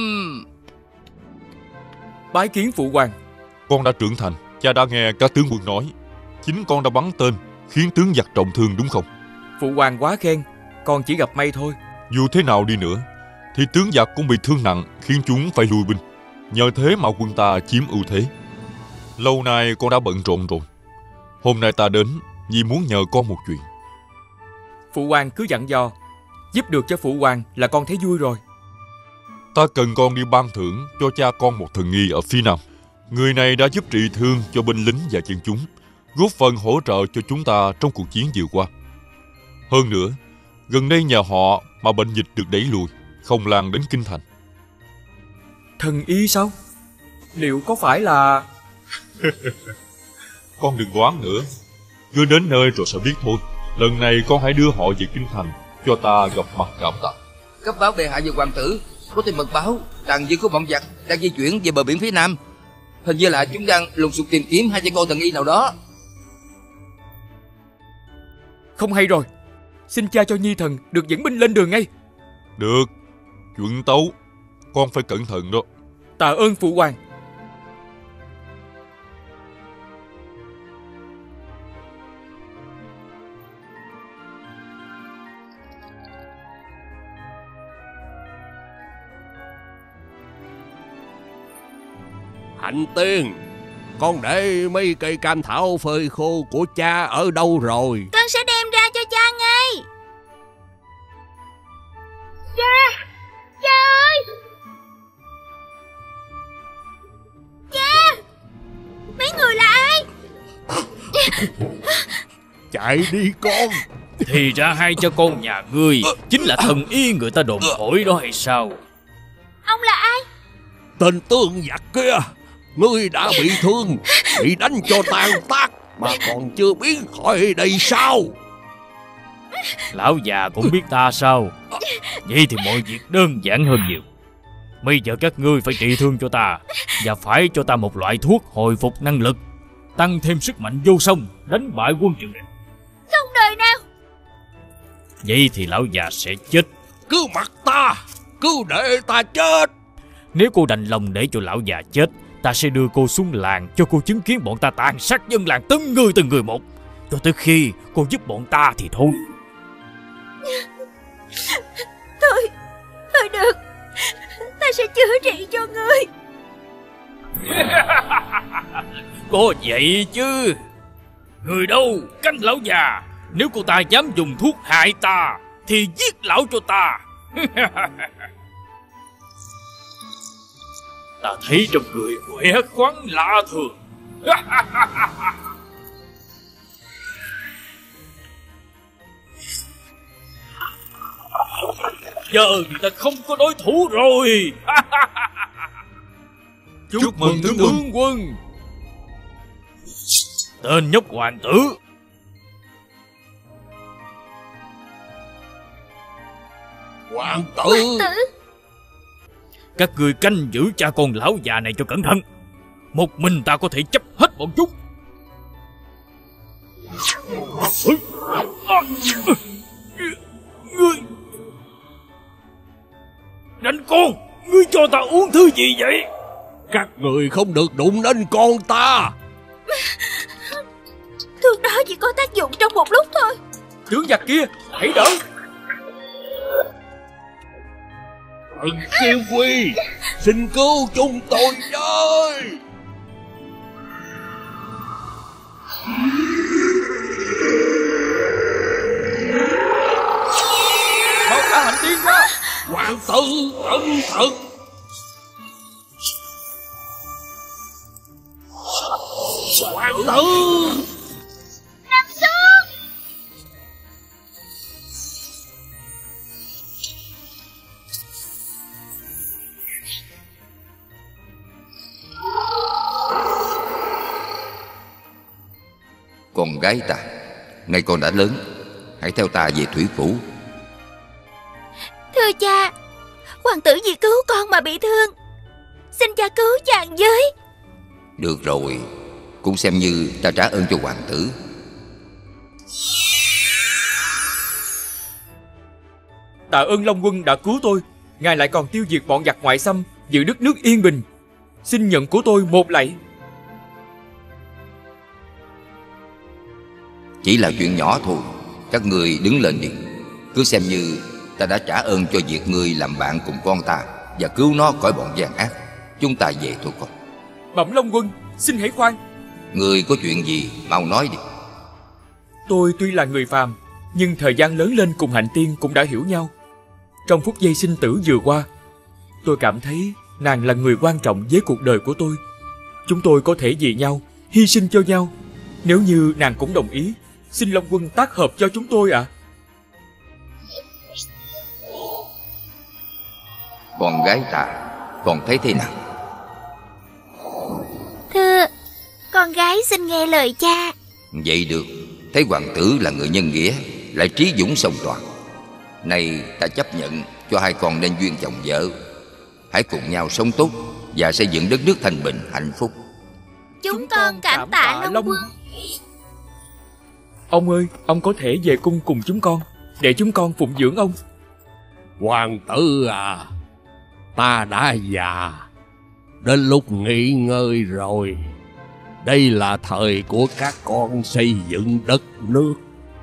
R: Bái kiến phụ hoàng.
T: Con đã trưởng thành, cha đã nghe các tướng quân nói. Chính con đã bắn tên khiến tướng giặc trọng thương đúng không?
R: Phụ hoàng quá khen, con chỉ gặp may thôi.
T: Dù thế nào đi nữa thì tướng giặc cũng bị thương nặng, khiến chúng phải lui binh. Nhờ thế mà quân ta chiếm ưu thế. Lâu nay con đã bận rộn rồi. Hôm nay ta đến vì muốn nhờ con một chuyện.
R: Phụ hoàng cứ dặn dò, giúp được cho phụ hoàng là con thấy vui rồi.
T: Ta cần con đi ban thưởng cho cha con một thần nghi ở phía Nam. Người này đã giúp trị thương cho binh lính và dân chúng, góp phần hỗ trợ cho chúng ta trong cuộc chiến vừa qua. Hơn nữa, gần đây nhờ họ mà bệnh dịch được đẩy lùi, không lan đến kinh thành.
R: Thần y sao? Liệu có phải là...
T: Con đừng đoán nữa. Cứ đến nơi rồi sẽ biết thôi. Lần này con hãy đưa họ về kinh thành cho ta gặp mặt cảm tạ.
S: Cấp báo bệ hạ và hoàng tử, có tin mật báo rằng viên của bọn giặc đang di chuyển về bờ biển phía nam. Hình như là chúng đang lùng sục tìm kiếm hai cha con thần y nào đó.
R: Không hay rồi. Xin cha cho Nhi thần được dẫn binh lên đường ngay.
T: Được, chuẩn tấu. Con phải cẩn thận đó.
R: Tạ ơn phụ hoàng.
B: Hạnh Tiên, con để mấy cây cam thảo phơi khô của cha ở đâu rồi?
C: Con sẽ đem ra cho cha ngay. Cha! Cha ơi! Cha! Mấy người là ai?
B: Chạy đi con.
M: Thì ra hai cha con nhà ngươi chính là thần y người ta đồn thổi đó hay sao?
C: Ông là ai?
B: Tên tương giặc kia, ngươi đã bị thương, bị đánh cho tan tác mà còn chưa biến khỏi đây sao?
M: Lão già cũng biết ta sao? Vậy thì mọi việc đơn giản hơn nhiều. Bây giờ các ngươi phải trị thương cho ta, và phải cho ta một loại thuốc hồi phục năng lực, tăng thêm sức mạnh vô song, đánh bại quân triều đình.
C: Không đời nào.
M: Vậy thì lão già sẽ chết.
B: Cứ mặc ta, cứ để ta chết.
M: Nếu cô đành lòng để cho lão già chết, ta sẽ đưa cô xuống làng cho cô chứng kiến bọn ta tàn sát dân làng từng người từng người một, cho tới khi cô giúp bọn ta thì thôi.
C: Thôi, thôi được, ta sẽ chữa trị cho ngươi.
M: Có vậy chứ. Người đâu, canh lão già. Nếu cô ta dám dùng thuốc hại ta thì giết lão cho ta. Ta thấy trong người khỏe khoắn lạ thường. Giờ thì ta không có đối thủ rồi.
N: Chúc, Chúc mừng tướng quân.
M: Tướng quân. Tên nhóc hoàng tử.
B: Hoàng tử.
C: Hoàng tử.
M: Các ngươi canh giữ cha con lão già này cho cẩn thận. Một mình ta có thể chấp hết bọn chúng. Ngươi đánh con. Ngươi cho ta uống thứ gì vậy?
B: Các người không được đụng đến con ta.
C: Thuốc đó chỉ có tác dụng trong một lúc thôi.
R: Tướng giặc kia, hãy đỡ.
I: Thần Kim Quy, xin cứu chúng tôi với.
N: Mau cả Hạnh Tiên ra.
I: Hoàng tử cẩn thận. Hoàng tử
C: Nam Xương.
S: Con gái ta, nay con đã lớn, hãy theo ta về Thủy Phủ.
C: Thưa cha, hoàng tử vì cứu con mà bị thương, xin cha cứu chàng với.
S: Được rồi, cũng xem như ta trả ơn cho hoàng tử.
M: Tạ ơn Long Quân đã cứu tôi, ngài lại còn tiêu diệt bọn giặc ngoại xâm, giữ đất nước yên bình. Xin nhận của tôi một lạy.
S: Chỉ là chuyện nhỏ thôi, các ngươi đứng lên đi. Cứ xem như ta đã trả ơn cho việc ngươi làm bạn cùng con ta và cứu nó khỏi bọn gian ác. Chúng ta về thôi con.
M: Bẩm Long Quân, xin hãy khoan.
S: Ngươi có chuyện gì mau nói đi.
M: Tôi tuy là người phàm, nhưng thời gian lớn lên cùng Hạnh Tiên cũng đã hiểu nhau. Trong phút giây sinh tử vừa qua, tôi cảm thấy nàng là người quan trọng với cuộc đời của tôi. Chúng tôi có thể vì nhau, hy sinh cho nhau. Nếu như nàng cũng đồng ý, xin Long Quân tác hợp cho chúng tôi ạ. À.
S: Con gái ta, con thấy thế nào?
C: Thưa, con gái xin nghe lời cha.
S: Vậy được, thấy hoàng tử là người nhân nghĩa, lại trí dũng song toàn. Nay ta chấp nhận cho hai con nên duyên chồng vợ. Hãy cùng nhau sống tốt và xây dựng đất nước thanh bình hạnh phúc.
C: Chúng con cảm tạ Long, Long Quân.
M: Ông ơi, ông có thể về cung cùng chúng con, để chúng con phụng dưỡng ông.
I: Hoàng tử à, ta đã già, đến lúc nghỉ ngơi rồi. Đây là thời của các con xây dựng đất nước.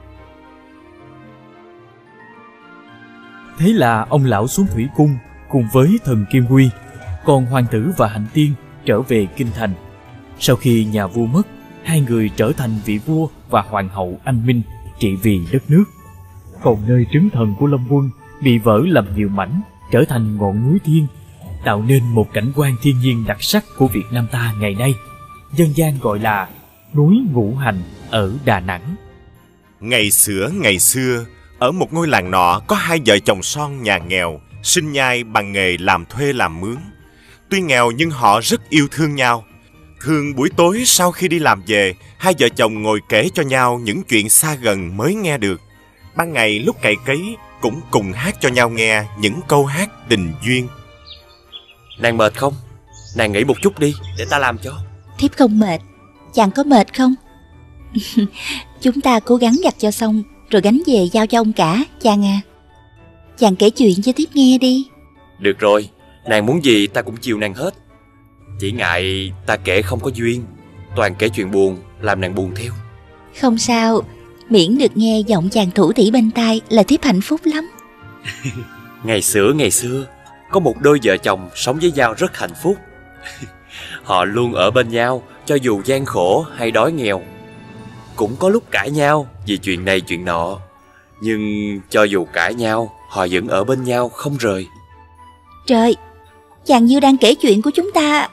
M: Thế là ông lão xuống thủy cung cùng với thần Kim Quy, còn hoàng tử và Hạnh Tiên trở về kinh thành. Sau khi nhà vua mất, hai người trở thành vị vua và hoàng hậu anh minh trị vì đất nước. Còn nơi trứng thần của Long Quân bị vỡ làm nhiều mảnh, trở thành ngọn núi thiên, tạo nên một cảnh quan thiên nhiên đặc sắc của Việt Nam ta ngày nay, dân gian gọi là núi Ngũ Hành ở Đà Nẵng.
J: Ngày xưa ngày xưa, ở một ngôi làng nọ có hai vợ chồng son nhà nghèo, sinh nhai bằng nghề làm thuê làm mướn. Tuy nghèo nhưng họ rất yêu thương nhau. Thường buổi tối sau khi đi làm về, hai vợ chồng ngồi kể cho nhau những chuyện xa gần mới nghe được. Ban ngày lúc cày cấy cũng cùng hát cho nhau nghe những câu hát tình duyên.
E: Nàng mệt không? Nàng nghỉ một chút đi, để ta làm cho.
U: Thiếp không mệt. Chàng có mệt không? Chúng ta cố gắng gặt cho xong, rồi gánh về giao cho ông cả, chàng à. Chàng kể chuyện cho thiếp nghe đi.
E: Được rồi, nàng muốn gì ta cũng chiều nàng hết. Chỉ ngại ta kể không có duyên, toàn kể chuyện buồn, làm nàng buồn theo.
U: Không sao, miễn được nghe giọng chàng thủ thỉ bên tai là thiếp hạnh phúc lắm.
E: Ngày xưa ngày xưa, có một đôi vợ chồng sống với nhau rất hạnh phúc. Họ luôn ở bên nhau, cho dù gian khổ hay đói nghèo. Cũng có lúc cãi nhau vì chuyện này chuyện nọ, nhưng cho dù cãi nhau, họ vẫn ở bên nhau không rời.
U: Trời, chàng như đang kể chuyện của chúng ta.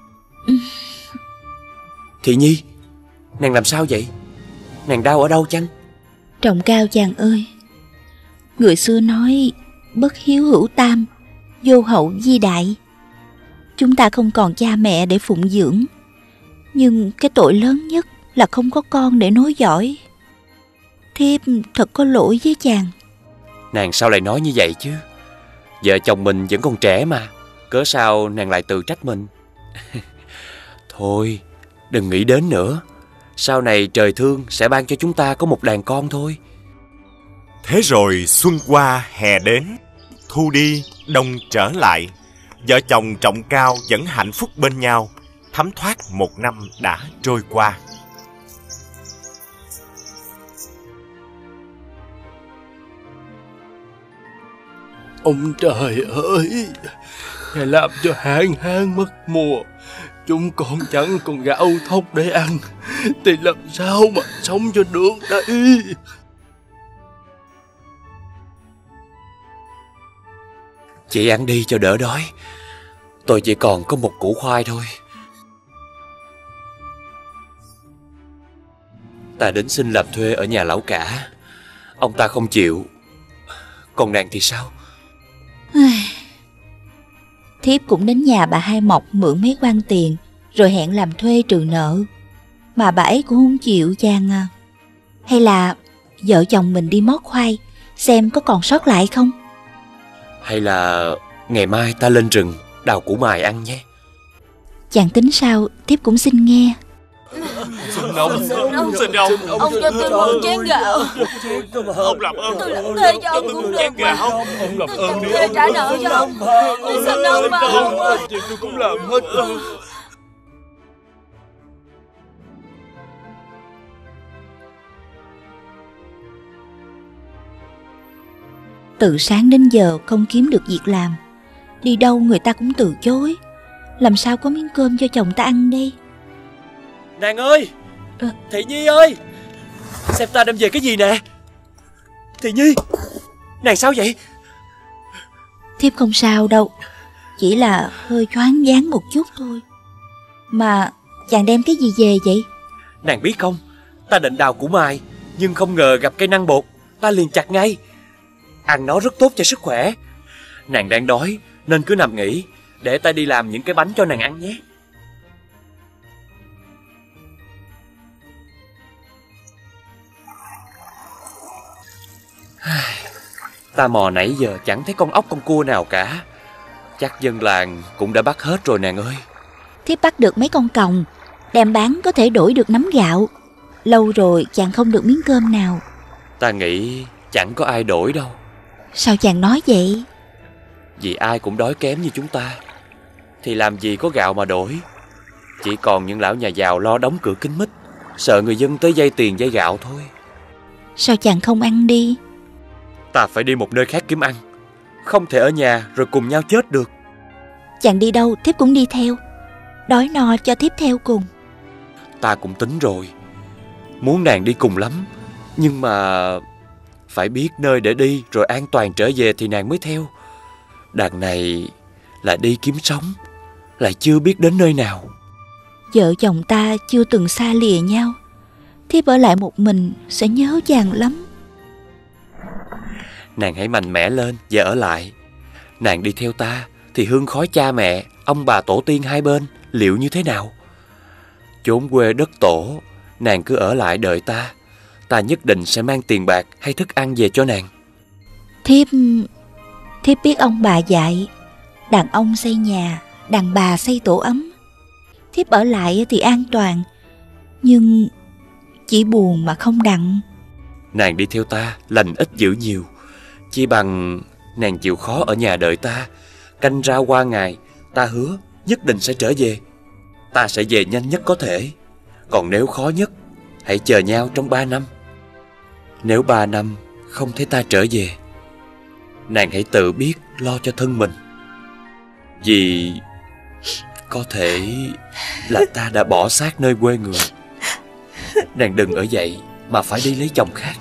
E: Thị Nhi, nàng làm sao vậy? Nàng đau ở đâu chăng?
U: Trọng Cao chàng ơi, người xưa nói bất hiếu hữu tam, vô hậu di đại. Chúng ta không còn cha mẹ để phụng dưỡng, nhưng cái tội lớn nhất là không có con để nối dõi. Thiếp thật có lỗi với chàng.
E: Nàng sao lại nói như vậy chứ? Vợ chồng mình vẫn còn trẻ mà, cớ sao nàng lại tự trách mình? Thôi, đừng nghĩ đến nữa. Sau này trời thương sẽ ban cho chúng ta có một đàn con thôi.
J: Thế rồi xuân qua hè đến, thu đi đông trở lại. Vợ chồng Trọng Cao vẫn hạnh phúc bên nhau. Thấm thoát một năm đã trôi qua.
G: Ông trời ơi, Ngài làm cho hạn hán mất mùa, chúng con chẳng còn gạo thóc để ăn, thì làm sao mà sống cho được đây?
E: Chị ăn đi cho đỡ đói. Tôi chỉ còn có một củ khoai thôi. Ta đến xin làm thuê ở nhà lão cả, ông ta không chịu. Còn nàng thì sao?
U: Thiếp cũng đến nhà bà Hai Mộc mượn mấy quan tiền, rồi hẹn làm thuê trừ nợ, mà bà ấy cũng không chịu chàng à. Hay là vợ chồng mình đi mót khoai, xem có còn sót lại không?
E: Hay là ngày mai ta lên rừng đào củ mài ăn nhé.
U: Chàng tính sao thiếp cũng xin nghe.
E: Xin ông,
H: xin ông, ông cho tôi một chén gạo.
E: Ông làm ơn,
H: tôi làm thuê cho ông cũng được mà.
E: Ông làm ơn đi,
H: thuê trả nợ cho ông. Tôi xin ông mà.
G: Chị tôi cũng làm hết.
U: Từ sáng đến giờ không kiếm được việc làm, đi đâu người ta cũng từ chối, làm sao có miếng cơm cho chồng ta ăn đây?
E: Nàng ơi, Thị Nhi ơi, xem ta đem về cái gì nè. Thị Nhi, nàng sao vậy?
U: Thiếp không sao đâu, chỉ là hơi choáng váng một chút thôi. Mà chàng đem cái gì về vậy?
E: Nàng biết không, ta định đào củ mài, nhưng không ngờ gặp cây năng bột, ta liền chặt ngay. Ăn nó rất tốt cho sức khỏe. Nàng đang đói nên cứ nằm nghỉ, để ta đi làm những cái bánh cho nàng ăn nhé. Ta mò nãy giờ chẳng thấy con ốc con cua nào cả. Chắc dân làng cũng đã bắt hết rồi nàng ơi.
U: Thiếp bắt được mấy con còng, đem bán có thể đổi được nắm gạo. Lâu rồi chàng không được miếng cơm nào.
E: Ta nghĩ chẳng có ai đổi đâu.
U: Sao chàng nói vậy?
E: Vì ai cũng đói kém như chúng ta, thì làm gì có gạo mà đổi. Chỉ còn những lão nhà giàu lo đóng cửa kín mít, sợ người dân tới vay tiền vay gạo thôi.
U: Sao chàng không ăn đi?
E: Ta phải đi một nơi khác kiếm ăn, không thể ở nhà rồi cùng nhau chết được.
U: Chàng đi đâu thiếp cũng đi theo, đói no cho thiếp theo cùng.
E: Ta cũng tính rồi, muốn nàng đi cùng lắm, nhưng mà phải biết nơi để đi rồi an toàn trở về thì nàng mới theo. Đằng này là đi kiếm sống, lại chưa biết đến nơi nào.
U: Vợ chồng ta chưa từng xa lìa nhau, thiếp ở lại một mình sẽ nhớ chàng lắm.
E: Nàng hãy mạnh mẽ lên và ở lại. Nàng đi theo ta thì hương khói cha mẹ, ông bà tổ tiên hai bên liệu như thế nào? Chốn quê đất tổ, nàng cứ ở lại đợi ta. Ta nhất định sẽ mang tiền bạc hay thức ăn về cho nàng.
U: Thiếp Thiếp biết ông bà dạy, đàn ông xây nhà, đàn bà xây tổ ấm. Thiếp ở lại thì an toàn, nhưng chỉ buồn mà không đặng.
E: Nàng đi theo ta lành ít dữ nhiều, chỉ bằng nàng chịu khó ở nhà đợi ta. Canh rau qua ngày, ta hứa nhất định sẽ trở về. Ta sẽ về nhanh nhất có thể. Còn nếu khó nhất, hãy chờ nhau trong ba năm. Nếu ba năm không thấy ta trở về, nàng hãy tự biết lo cho thân mình. Vì có thể là ta đã bỏ xác nơi quê người. Nàng đừng ở vậy mà phải đi lấy chồng khác.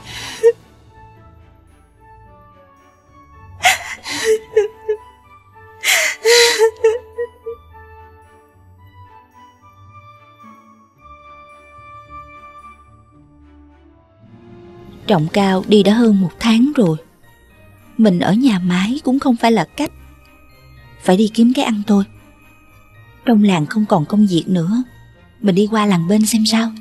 U: Trọng Cao đi đã hơn một tháng rồi. Mình ở nhà mái cũng không phải là cách. Phải đi kiếm cái ăn thôi. Trong làng không còn công việc nữa, mình đi qua làng bên xem sao.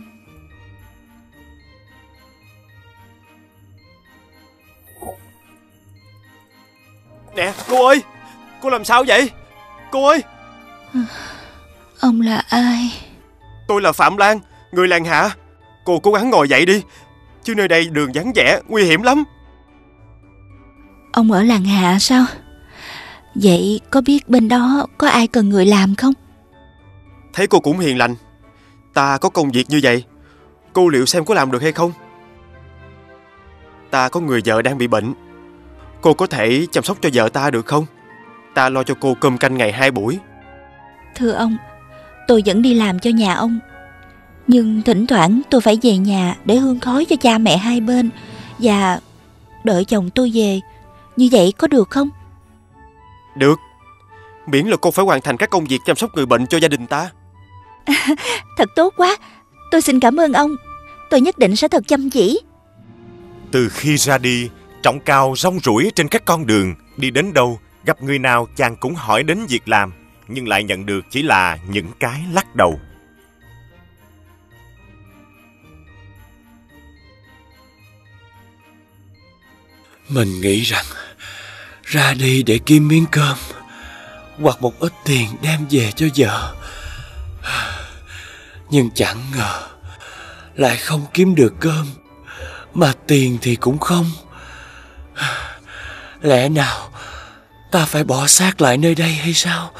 E: Nè cô ơi, cô làm sao vậy? Cô ơi.
U: Ông là ai?
E: Tôi là Phạm Lan, người làng Hạ. Cô cố gắng ngồi dậy đi, chứ nơi đây đường vắng vẻ, nguy hiểm lắm.
U: Ông ở làng Hạ sao? Vậy có biết bên đó có ai cần người làm không?
E: Thấy cô cũng hiền lành, ta có công việc như vậy, cô liệu xem có làm được hay không? Ta có người vợ đang bị bệnh, Cô có thể chăm sóc cho vợ ta được không? Ta lo cho cô cơm canh ngày hai buổi.
U: Thưa ông, tôi vẫn đi làm cho nhà ông, nhưng thỉnh thoảng tôi phải về nhà để hương khói cho cha mẹ hai bên và đợi chồng tôi về. Như vậy có được không?
E: Được, miễn là cô phải hoàn thành các công việc chăm sóc người bệnh cho gia đình ta.
U: Thật tốt quá. Tôi xin cảm ơn ông. Tôi nhất định sẽ thật chăm chỉ.
J: Từ khi ra đi, Trọng Cao rong ruổi trên các con đường, đi đến đâu, gặp người nào chàng cũng hỏi đến việc làm, nhưng lại nhận được chỉ là những cái lắc đầu.
G: Mình nghĩ rằng ra đi để kiếm miếng cơm hoặc một ít tiền đem về cho vợ, nhưng chẳng ngờ lại không kiếm được cơm, mà tiền thì cũng không. Lẽ nào ta phải bỏ xác lại nơi đây hay sao?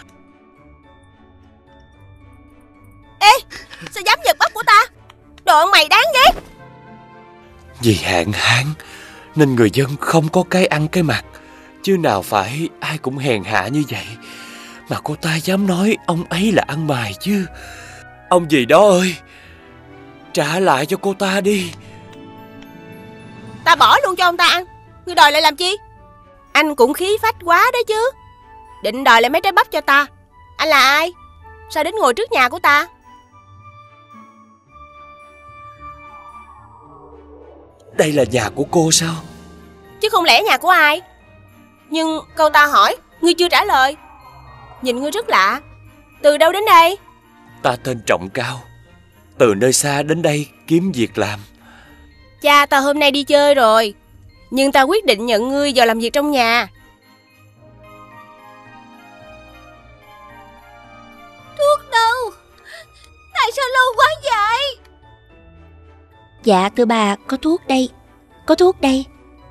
H: Ê, sao dám giật bắt của ta? Đồ ăn mày đáng ghét.
G: Vì hạn hán nên người dân không có cái ăn cái mặc, chứ nào phải ai cũng hèn hạ như vậy. Mà cô ta dám nói ông ấy là ăn mày chứ. Ông gì đó ơi, trả lại cho cô ta đi.
H: Ta bỏ luôn cho ông ta ăn. Ngươi đòi lại làm chi? Anh cũng khí phách quá đó chứ. Định đòi lại mấy trái bắp cho ta. Anh là ai? Sao đến ngồi trước nhà của ta?
G: Đây là nhà của cô sao?
H: Chứ không lẽ nhà của ai? Nhưng câu ta hỏi, ngươi chưa trả lời. Nhìn ngươi rất lạ. Từ đâu đến đây?
G: Ta tên Trọng Cao, từ nơi xa đến đây kiếm việc làm.
H: Cha ta hôm nay đi chơi rồi, nhưng ta quyết định nhận ngươi vào làm việc trong nhà.
C: Thuốc đâu? Tại sao lâu quá vậy?
U: Dạ thưa bà, có thuốc đây. Có thuốc đây.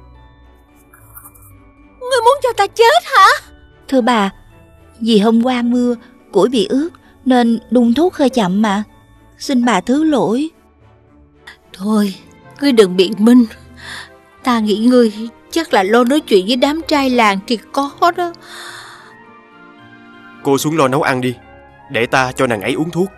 C: Ngươi muốn cho ta chết hả?
U: Thưa bà, vì hôm qua mưa, củi bị ướt nên đun thuốc hơi chậm mà. Xin bà thứ lỗi.
L: Thôi, ngươi đừng biện minh. Ta nghĩ ngươi chắc là lo nói chuyện với đám trai làng thì có đó.
E: Cô xuống lo nấu ăn đi, để ta cho nàng ấy uống thuốc.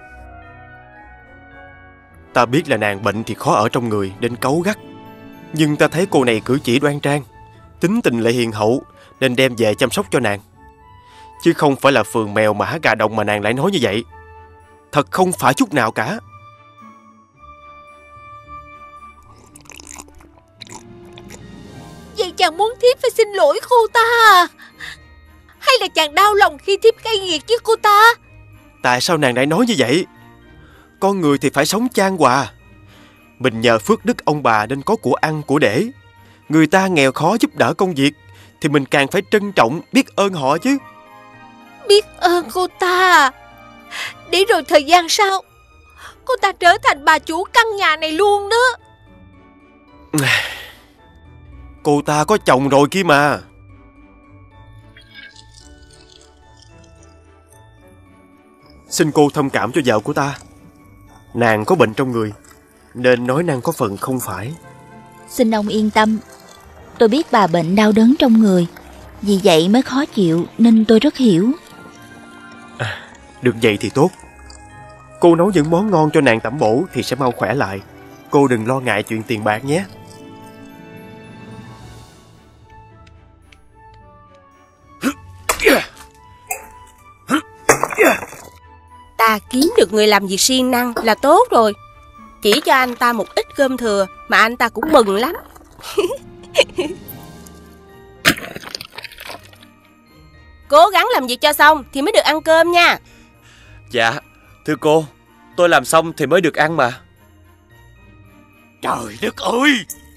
E: Ta biết là nàng bệnh thì khó ở trong người đến cáu gắt, nhưng ta thấy cô này cử chỉ đoan trang, tính tình lại hiền hậu, nên đem về chăm sóc cho nàng. Chứ không phải là phường mèo mà há gà đồng mà nàng lại nói như vậy. Thật không phải chút nào cả.
L: Vậy chàng muốn thiếp phải xin lỗi cô ta à? Hay là chàng đau lòng khi thiếp cay nghiệt với cô ta?
E: Tại sao nàng lại nói như vậy? Con người thì phải sống chan hòa. Mình nhờ phước đức ông bà nên có của ăn của để. Người ta nghèo khó giúp đỡ công việc thì mình càng phải trân trọng, biết ơn họ chứ.
L: Biết ơn cô ta à? Để rồi thời gian sau cô ta trở thành bà chủ căn nhà này luôn đó.
E: Cô ta có chồng rồi kia mà. Xin cô thông cảm cho vợ của ta. Nàng có bệnh trong người nên nói năng có phần không phải.
U: Xin ông yên tâm. Tôi biết bà bệnh đau đớn trong người, vì vậy mới khó chịu nên tôi rất hiểu.
E: À, được vậy thì tốt. Cô nấu những món ngon cho nàng tẩm bổ thì sẽ mau khỏe lại. Cô đừng lo ngại chuyện tiền bạc nhé.
H: Ta kiếm được người làm việc siêng năng là tốt rồi. Chỉ cho anh ta một ít cơm thừa mà anh ta cũng mừng lắm. Cố gắng làm việc cho xong thì mới được ăn cơm nha.
G: Dạ, thưa cô, tôi làm xong thì mới được ăn mà.
A: Trời đất ơi!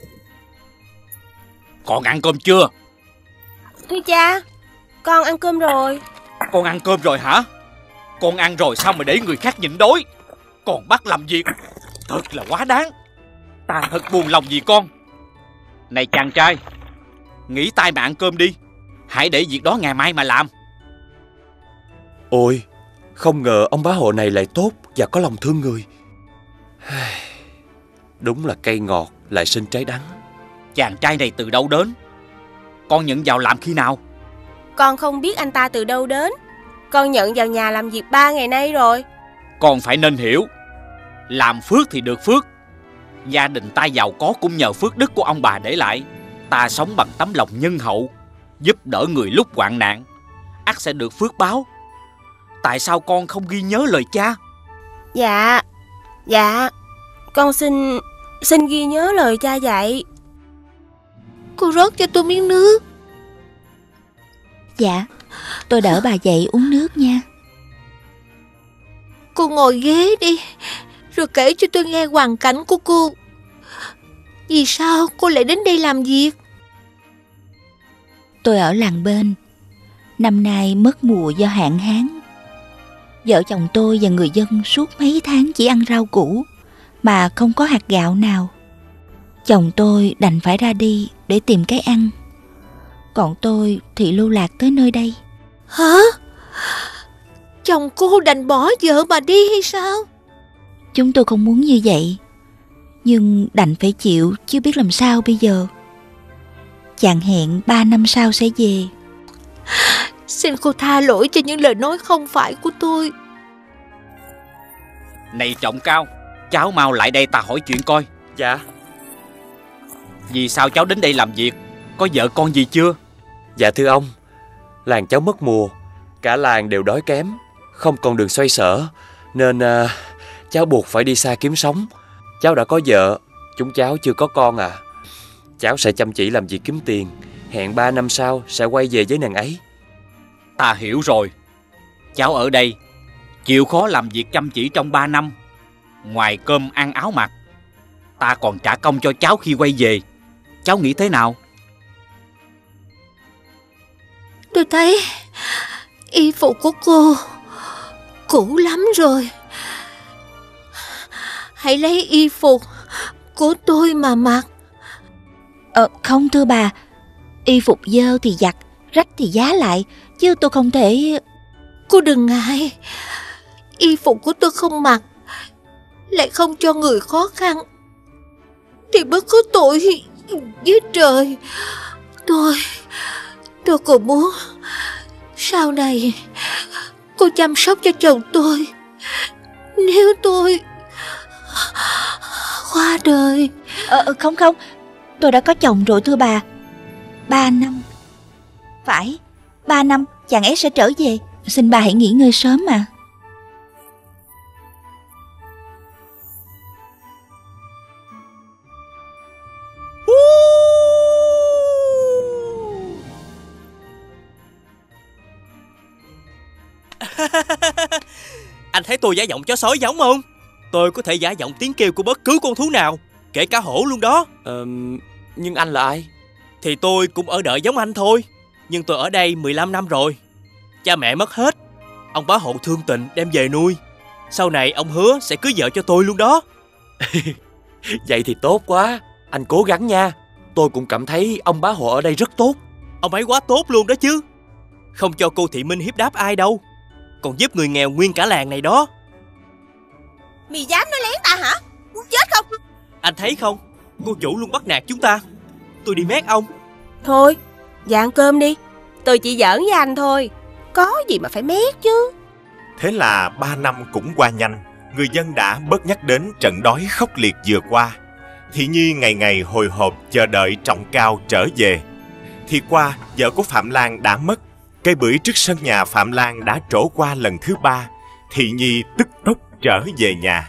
A: Con ăn cơm chưa?
H: Thưa cha, con ăn cơm rồi.
A: Con ăn cơm rồi hả? Con ăn rồi sao mà để người khác nhịn đói, còn bắt làm việc, thật là quá đáng. Ta thật buồn lòng vì con. Này chàng trai, nghỉ tay mà ăn cơm đi. Hãy để việc đó ngày mai mà làm.
G: Ôi, không ngờ ông bá hộ này lại tốt và có lòng thương người. Đúng là cây ngọt lại sinh trái đắng.
A: Chàng trai này từ đâu đến?
D: con nhận vào làm khi nào?
H: Con không biết anh ta từ đâu đến. Con nhận vào nhà làm việc ba ngày nay rồi.
D: Con phải nên hiểu, làm phước thì được phước. Gia đình ta giàu có cũng nhờ phước đức của ông bà để lại. Ta sống bằng tấm lòng nhân hậu, giúp đỡ người lúc hoạn nạn, ắt sẽ được phước báo. Tại sao con không ghi nhớ lời cha?
H: Dạ, dạ, con xin, xin ghi nhớ lời cha dạy.
L: Cô rót cho tôi miếng nước.
U: Dạ, tôi đỡ bà dậy uống nước nha.
L: Cô ngồi ghế đi, rồi kể cho tôi nghe hoàn cảnh của cô. Vì sao cô lại đến đây làm việc?
U: Tôi ở làng bên. Năm nay mất mùa do hạn hán. Vợ chồng tôi và người dân suốt mấy tháng chỉ ăn rau củ mà không có hạt gạo nào. Chồng tôi đành phải ra đi để tìm cái ăn. Còn tôi thì lưu lạc tới nơi đây.
L: Hả? Chồng cô đành bỏ vợ mà đi hay sao?
U: Chúng tôi không muốn như vậy, nhưng đành phải chịu chứ biết làm sao bây giờ. Chàng hẹn ba năm sau sẽ về.
L: Xin cô tha lỗi cho những lời nói không phải của tôi.
D: Này Trọng Cao, cháu mau lại đây ta hỏi chuyện coi.
E: Dạ.
D: Vì sao cháu đến đây làm việc? Có vợ con gì chưa?
G: Dạ thưa ông, làng cháu mất mùa, cả làng đều đói kém, không còn đường xoay sở, nên uh, cháu buộc phải đi xa kiếm sống. Cháu đã có vợ, chúng cháu chưa có con à. Cháu sẽ chăm chỉ làm việc kiếm tiền, hẹn ba năm sau sẽ quay về với nàng ấy.
D: Ta hiểu rồi. Cháu ở đây chịu khó làm việc chăm chỉ trong ba năm. Ngoài cơm ăn áo mặc, ta còn trả công cho cháu khi quay về. Cháu nghĩ thế nào?
L: Tôi thấy y phục của cô cũ lắm rồi. Hãy lấy y phục của tôi mà mặc.
U: Ờ không thưa bà, y phục dơ thì giặt, rách thì giá lại, chứ tôi không thể...
L: Cô đừng ngại, y phục của tôi không mặc, lại không cho người khó khăn, thì bất có tội với trời. Tôi, tôi còn muốn sau này cô chăm sóc cho chồng tôi. Nếu tôi qua đời...
U: Ờ không không, tôi đã có chồng rồi thưa bà. Ba năm. Phải, ba năm chàng ấy sẽ trở về. Xin bà hãy nghỉ ngơi sớm mà.
E: Anh thấy tôi giả giọng chó sói giống không? Tôi có thể giả giọng tiếng kêu của bất cứ con thú nào, kể cả hổ luôn đó.
G: Ờ, nhưng anh là ai?
E: Thì tôi cũng ở đợi giống anh thôi. Nhưng tôi ở đây mười lăm năm rồi. Cha mẹ mất hết, ông bá hộ thương tình đem về nuôi. Sau này ông hứa sẽ cưới vợ cho tôi luôn đó.
G: Vậy thì tốt quá, anh cố gắng nha. Tôi cũng cảm thấy ông bá hộ ở đây rất tốt.
E: Ông ấy quá tốt luôn đó chứ. Không cho cô Thị Minh hiếp đáp ai đâu, còn giúp người nghèo nguyên cả làng này đó.
H: Mày dám nói lén ta hả? Muốn chết không?
E: Anh thấy không, cô chủ luôn bắt nạt chúng ta. Tôi đi mét ông.
H: Thôi, dạ ăn cơm đi. Tôi chỉ giỡn với anh thôi, có gì mà phải mét chứ.
J: Thế là ba năm cũng qua nhanh. Người dân đã bớt nhắc đến trận đói khốc liệt vừa qua. Thị Nhi ngày ngày hồi hộp chờ đợi Trọng Cao trở về. Thì qua, vợ của Phạm Lan đã mất. Cây bưởi trước sân nhà Phạm Lan đã trổ qua lần thứ ba. Thị Nhi tức tốc trở về nhà.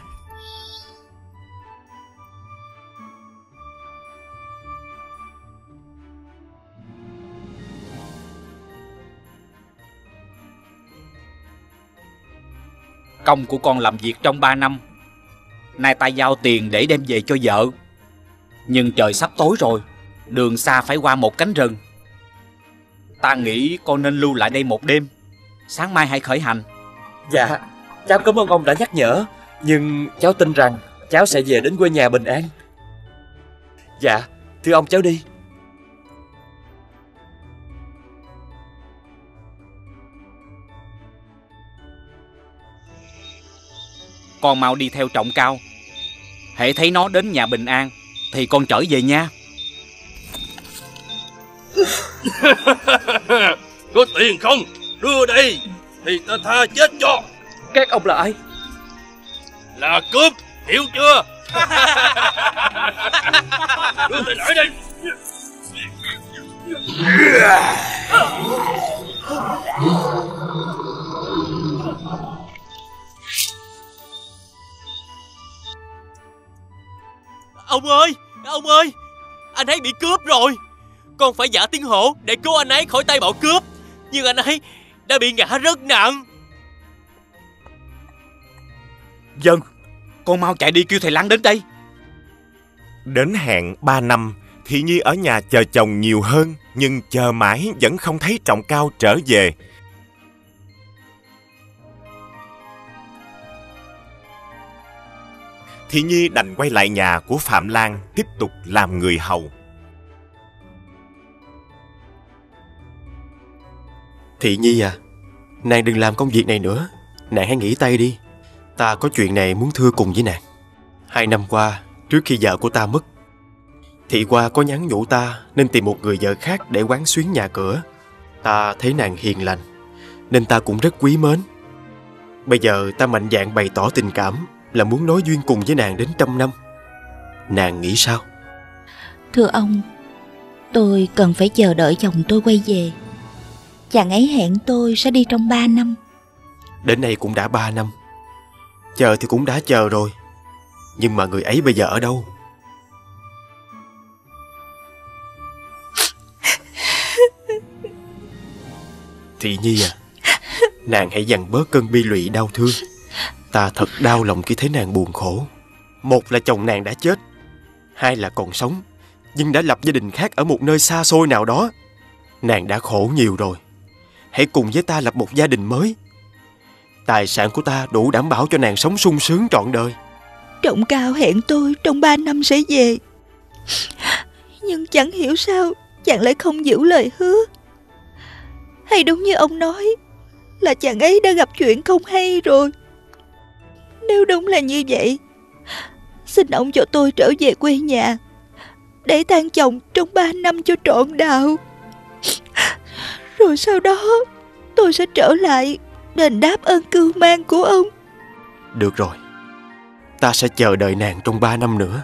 D: Công của con làm việc trong ba năm, nay ta giao tiền để đem về cho vợ. Nhưng trời sắp tối rồi, đường xa phải qua một cánh rừng. Ta nghĩ con nên lưu lại đây một đêm, sáng mai hãy khởi hành.
G: Dạ, cháu cảm ơn ông đã nhắc nhở. Nhưng cháu tin rằng cháu sẽ về đến quê nhà bình an. Dạ, thưa ông cháu đi.
D: Con mau đi theo Trọng Cao. Hễ thấy nó đến nhà bình an thì con trở về nha.
A: Có tiền không? Đưa đây thì ta tha chết cho.
D: Các ông là ai?
A: Là cướp, hiểu chưa? Đưa tiền lại đây.
E: Ông ơi, ông ơi, anh ấy bị cướp rồi. Con phải giả tiếng hổ để cứu anh ấy khỏi tay bọn cướp, nhưng anh ấy đã bị ngã rất nặng.
D: Dân, con mau chạy đi kêu thầy Lăng đến đây.
J: Đến hẹn ba năm, Thị Nhi ở nhà chờ chồng nhiều hơn, nhưng chờ mãi vẫn không thấy Trọng Cao trở về. Thị Nhi đành quay lại nhà của Phạm Lan tiếp tục làm người hầu.
E: Thị Nhi à, nàng đừng làm công việc này nữa, nàng hãy nghỉ tay đi. Ta có chuyện này muốn thưa cùng với nàng. Hai năm qua, trước khi vợ của ta mất, Thị Hoa có nhắn nhủ ta nên tìm một người vợ khác để quán xuyến nhà cửa. Ta thấy nàng hiền lành, nên ta cũng rất quý mến. Bây giờ ta mạnh dạn bày tỏ tình cảm là muốn nối duyên cùng với nàng đến trăm năm. Nàng nghĩ sao?
U: Thưa ông, tôi cần phải chờ đợi chồng tôi quay về. Chàng ấy hẹn tôi sẽ đi trong ba năm.
E: Đến nay cũng đã ba năm. Chờ thì cũng đã chờ rồi, nhưng mà người ấy bây giờ ở đâu? Thị Nhi à, nàng hãy dằn bớt cơn bi lụy đau thương. Ta thật đau lòng khi thấy nàng buồn khổ. Một là chồng nàng đã chết, hai là còn sống nhưng đã lập gia đình khác ở một nơi xa xôi nào đó. Nàng đã khổ nhiều rồi, hãy cùng với ta lập một gia đình mới. Tài sản của ta đủ đảm bảo cho nàng sống sung sướng trọn đời.
U: Trọng Cao hẹn tôi trong ba năm sẽ về, nhưng chẳng hiểu sao chàng lại không giữ lời hứa. Hay đúng như ông nói là chàng ấy đã gặp chuyện không hay rồi. Nếu đúng là như vậy, xin ông cho tôi trở về quê nhà để tang chồng trong ba năm cho trọn đạo. Rồi sau đó tôi sẽ trở lại đền đáp ơn cưu mang của ông.
E: Được rồi, ta sẽ chờ đợi nàng trong ba năm nữa.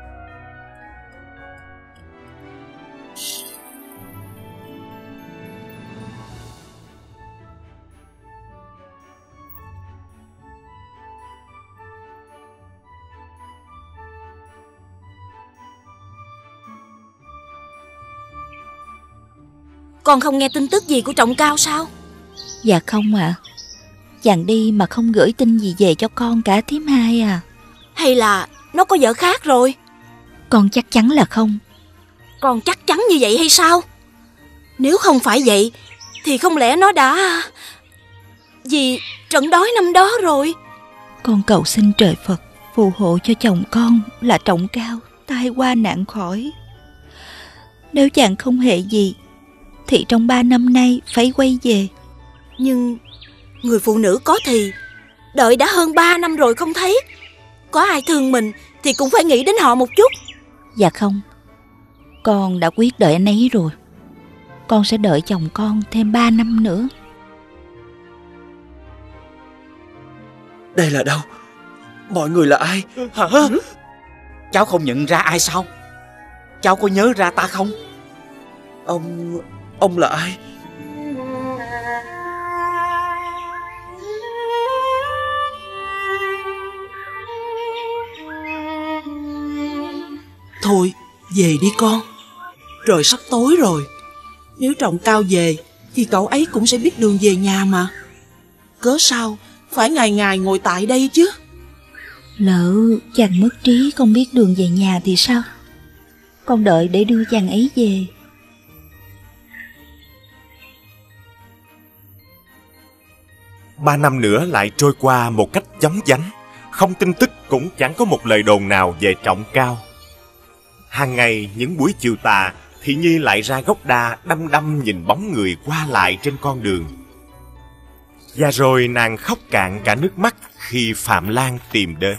H: Con không nghe tin tức gì của Trọng Cao sao?
U: Dạ không ạ. À. Chàng đi mà không gửi tin gì về cho con cả thím hai à.
H: Hay là nó có vợ khác rồi?
U: Con chắc chắn là không.
H: Con chắc chắn như vậy hay sao? Nếu không phải vậy thì không lẽ nó đã... Vì trận đói năm đó rồi.
U: Con cầu xin trời Phật phù hộ cho chồng con là Trọng Cao tai qua nạn khỏi. Nếu chàng không hề gì thì trong ba năm nay phải quay về.
H: Nhưng người phụ nữ có thì đợi đã hơn ba năm rồi không thấy. Có ai thương mình thì cũng phải nghĩ đến họ một chút.
U: Dạ không, con đã quyết đợi anh ấy rồi. Con sẽ đợi chồng con thêm ba năm nữa.
E: Đây là đâu? Mọi người là ai?
D: Hả? Cháu không nhận ra ai sao? Cháu có nhớ ra ta không?
E: Ông... ông là ai?
K: Thôi, về đi con. Trời sắp tối rồi. Nếu Trọng Cao về thì cậu ấy cũng sẽ biết đường về nhà mà. Cớ sao phải ngày ngày ngồi tại đây chứ?
U: Lỡ chàng mất trí không biết đường về nhà thì sao? Con đợi để đưa chàng ấy về.
J: Ba năm nữa lại trôi qua một cách chóng vánh. Không tin tức cũng chẳng có một lời đồn nào về Trọng Cao. Hàng ngày những buổi chiều tà, Thị Nhi lại ra gốc đa đăm đăm nhìn bóng người qua lại trên con đường. Và rồi nàng khóc cạn cả nước mắt khi Phạm Lan tìm đến.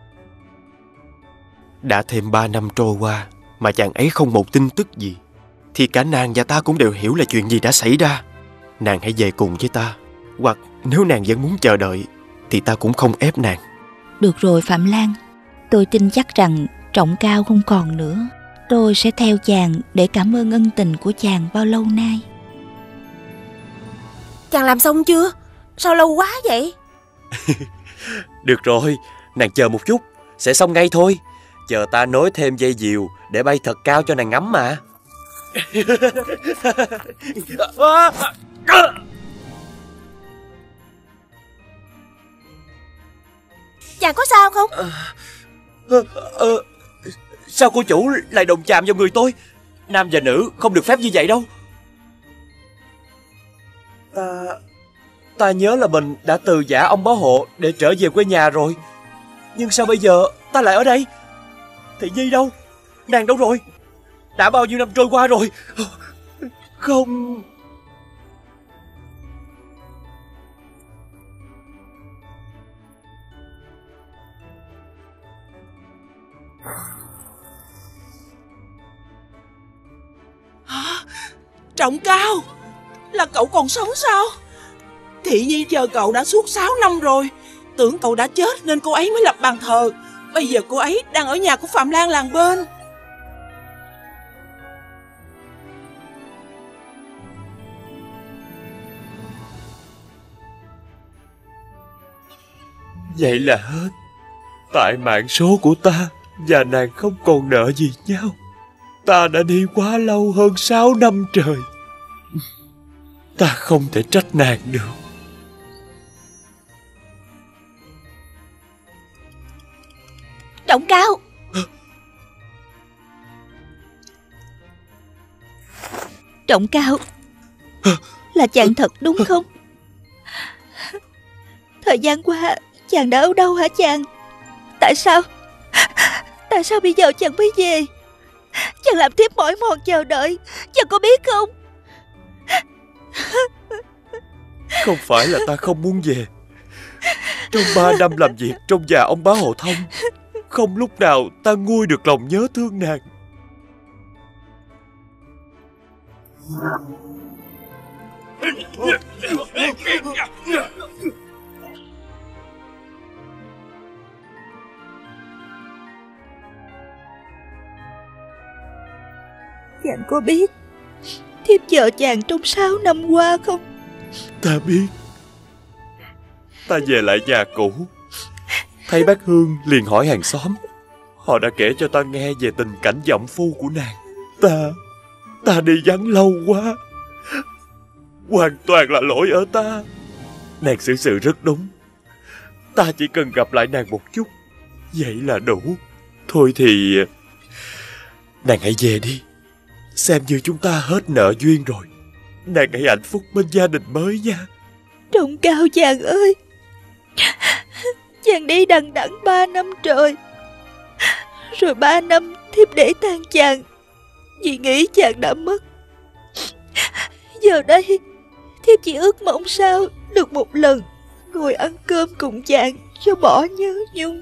E: Đã thêm ba năm trôi qua mà chàng ấy không một tin tức gì. thì cả nàng và ta cũng đều hiểu là chuyện gì đã xảy ra. Nàng hãy về cùng với ta, hoặc nếu nàng vẫn muốn chờ đợi thì ta cũng không ép nàng.
U: Được rồi Phạm Lan, tôi tin chắc rằng Trọng Cao không còn nữa. Tôi sẽ theo chàng để cảm ơn ân tình của chàng bao lâu nay.
H: Chàng làm xong chưa? Sao lâu quá vậy?
G: Được rồi, nàng chờ một chút, sẽ xong ngay thôi. Chờ ta nối thêm dây diều để bay thật cao cho nàng ngắm mà.
H: Chàng có sao không?
G: Ờ, ờ, sao cô chủ lại đụng chạm vào người tôi? Nam và nữ không được phép như vậy đâu. Ta... Ta nhớ là mình đã từ giã ông báo hộ để trở về quê nhà rồi. Nhưng sao bây giờ ta lại ở đây? Thị Nhi đâu? Nàng đâu rồi? Đã bao nhiêu năm trôi qua rồi? Không...
K: Hả? Trọng Cao, là cậu còn sống sao? Thị Nhi chờ cậu đã suốt sáu năm rồi. Tưởng cậu đã chết nên cô ấy mới lập bàn thờ. Bây giờ cô ấy đang ở nhà của Phạm Lan làng bên.
G: Vậy là hết. Tại mạng số của ta và nàng không còn nợ gì nhau. Ta đã đi quá lâu, hơn sáu năm trời. Ta không thể trách nàng được.
U: Trọng Cao, Trọng Cao, là chàng thật đúng không? Thời gian qua chàng đã ở đâu hả chàng? Tại sao Tại sao bây giờ chàng mới về? Chàng làm thiếp mỏi mòn chờ đợi, chàng có biết không?
G: Không phải là ta không muốn về. Trong ba năm làm việc trong nhà ông bá Hộ Thông, không lúc nào ta nguôi được lòng nhớ thương nàng.
U: Chàng có biết thiếp chờ chàng trong sáu năm qua không?
G: Ta biết. Ta về lại nhà cũ, thấy bác Hương liền hỏi hàng xóm. Họ đã kể cho ta nghe về tình cảnh dậm phu của nàng. Ta Ta đi vắng lâu quá. Hoàn toàn là lỗi ở ta. Nàng xử sự rất đúng. Ta chỉ cần gặp lại nàng một chút, vậy là đủ. Thôi thì nàng hãy về đi. Xem như chúng ta hết nợ duyên rồi. Nàng hãy hạnh phúc bên gia đình mới nha.
U: Trọng Cao chàng ơi, chàng đi đằng đẵng ba năm trời, rồi ba năm thiếp để tang chàng vì nghĩ chàng đã mất. Giờ đây thiếp chỉ ước mong sao được một lần ngồi ăn cơm cùng chàng cho bỏ nhớ nhung.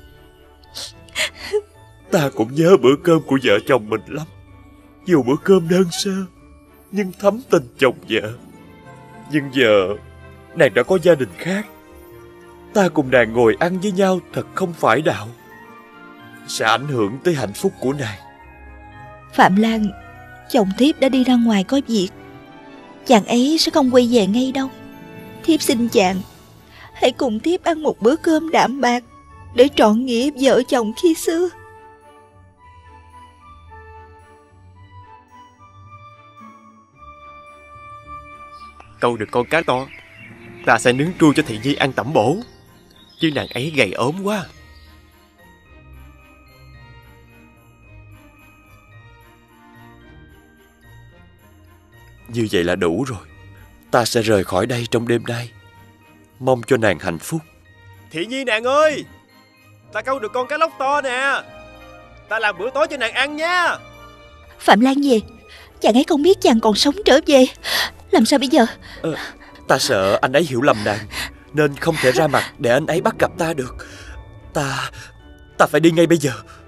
G: Ta cũng nhớ bữa cơm của vợ chồng mình lắm. Dù bữa cơm đơn sơ nhưng thấm tình chồng vợ. Nhưng giờ nàng đã có gia đình khác. Ta cùng nàng ngồi ăn với nhau thật không phải đạo. Sẽ ảnh hưởng tới hạnh phúc của nàng.
U: Phạm Lan, chồng thiếp đã đi ra ngoài có việc. Chàng ấy sẽ không quay về ngay đâu. Thiếp xin chàng hãy cùng thiếp ăn một bữa cơm đạm bạc để trọn nghĩa vợ chồng khi xưa.
E: Câu được con cá to, ta sẽ nướng trui cho Thị Nhi ăn tẩm bổ. Chứ nàng ấy gầy ốm quá.
G: Như vậy là đủ rồi. Ta sẽ rời khỏi đây trong đêm nay. Mong cho nàng hạnh phúc.
E: Thị Nhi nàng ơi, ta câu được con cá lóc to nè. Ta làm bữa tối cho nàng ăn nha.
U: Phạm Lan về, chàng ấy không biết chàng còn sống trở về. Làm sao bây giờ?
G: ờ, Ta sợ anh ấy hiểu lầm nàng, nên không thể ra mặt để anh ấy bắt gặp ta được. Ta Ta phải đi ngay bây giờ.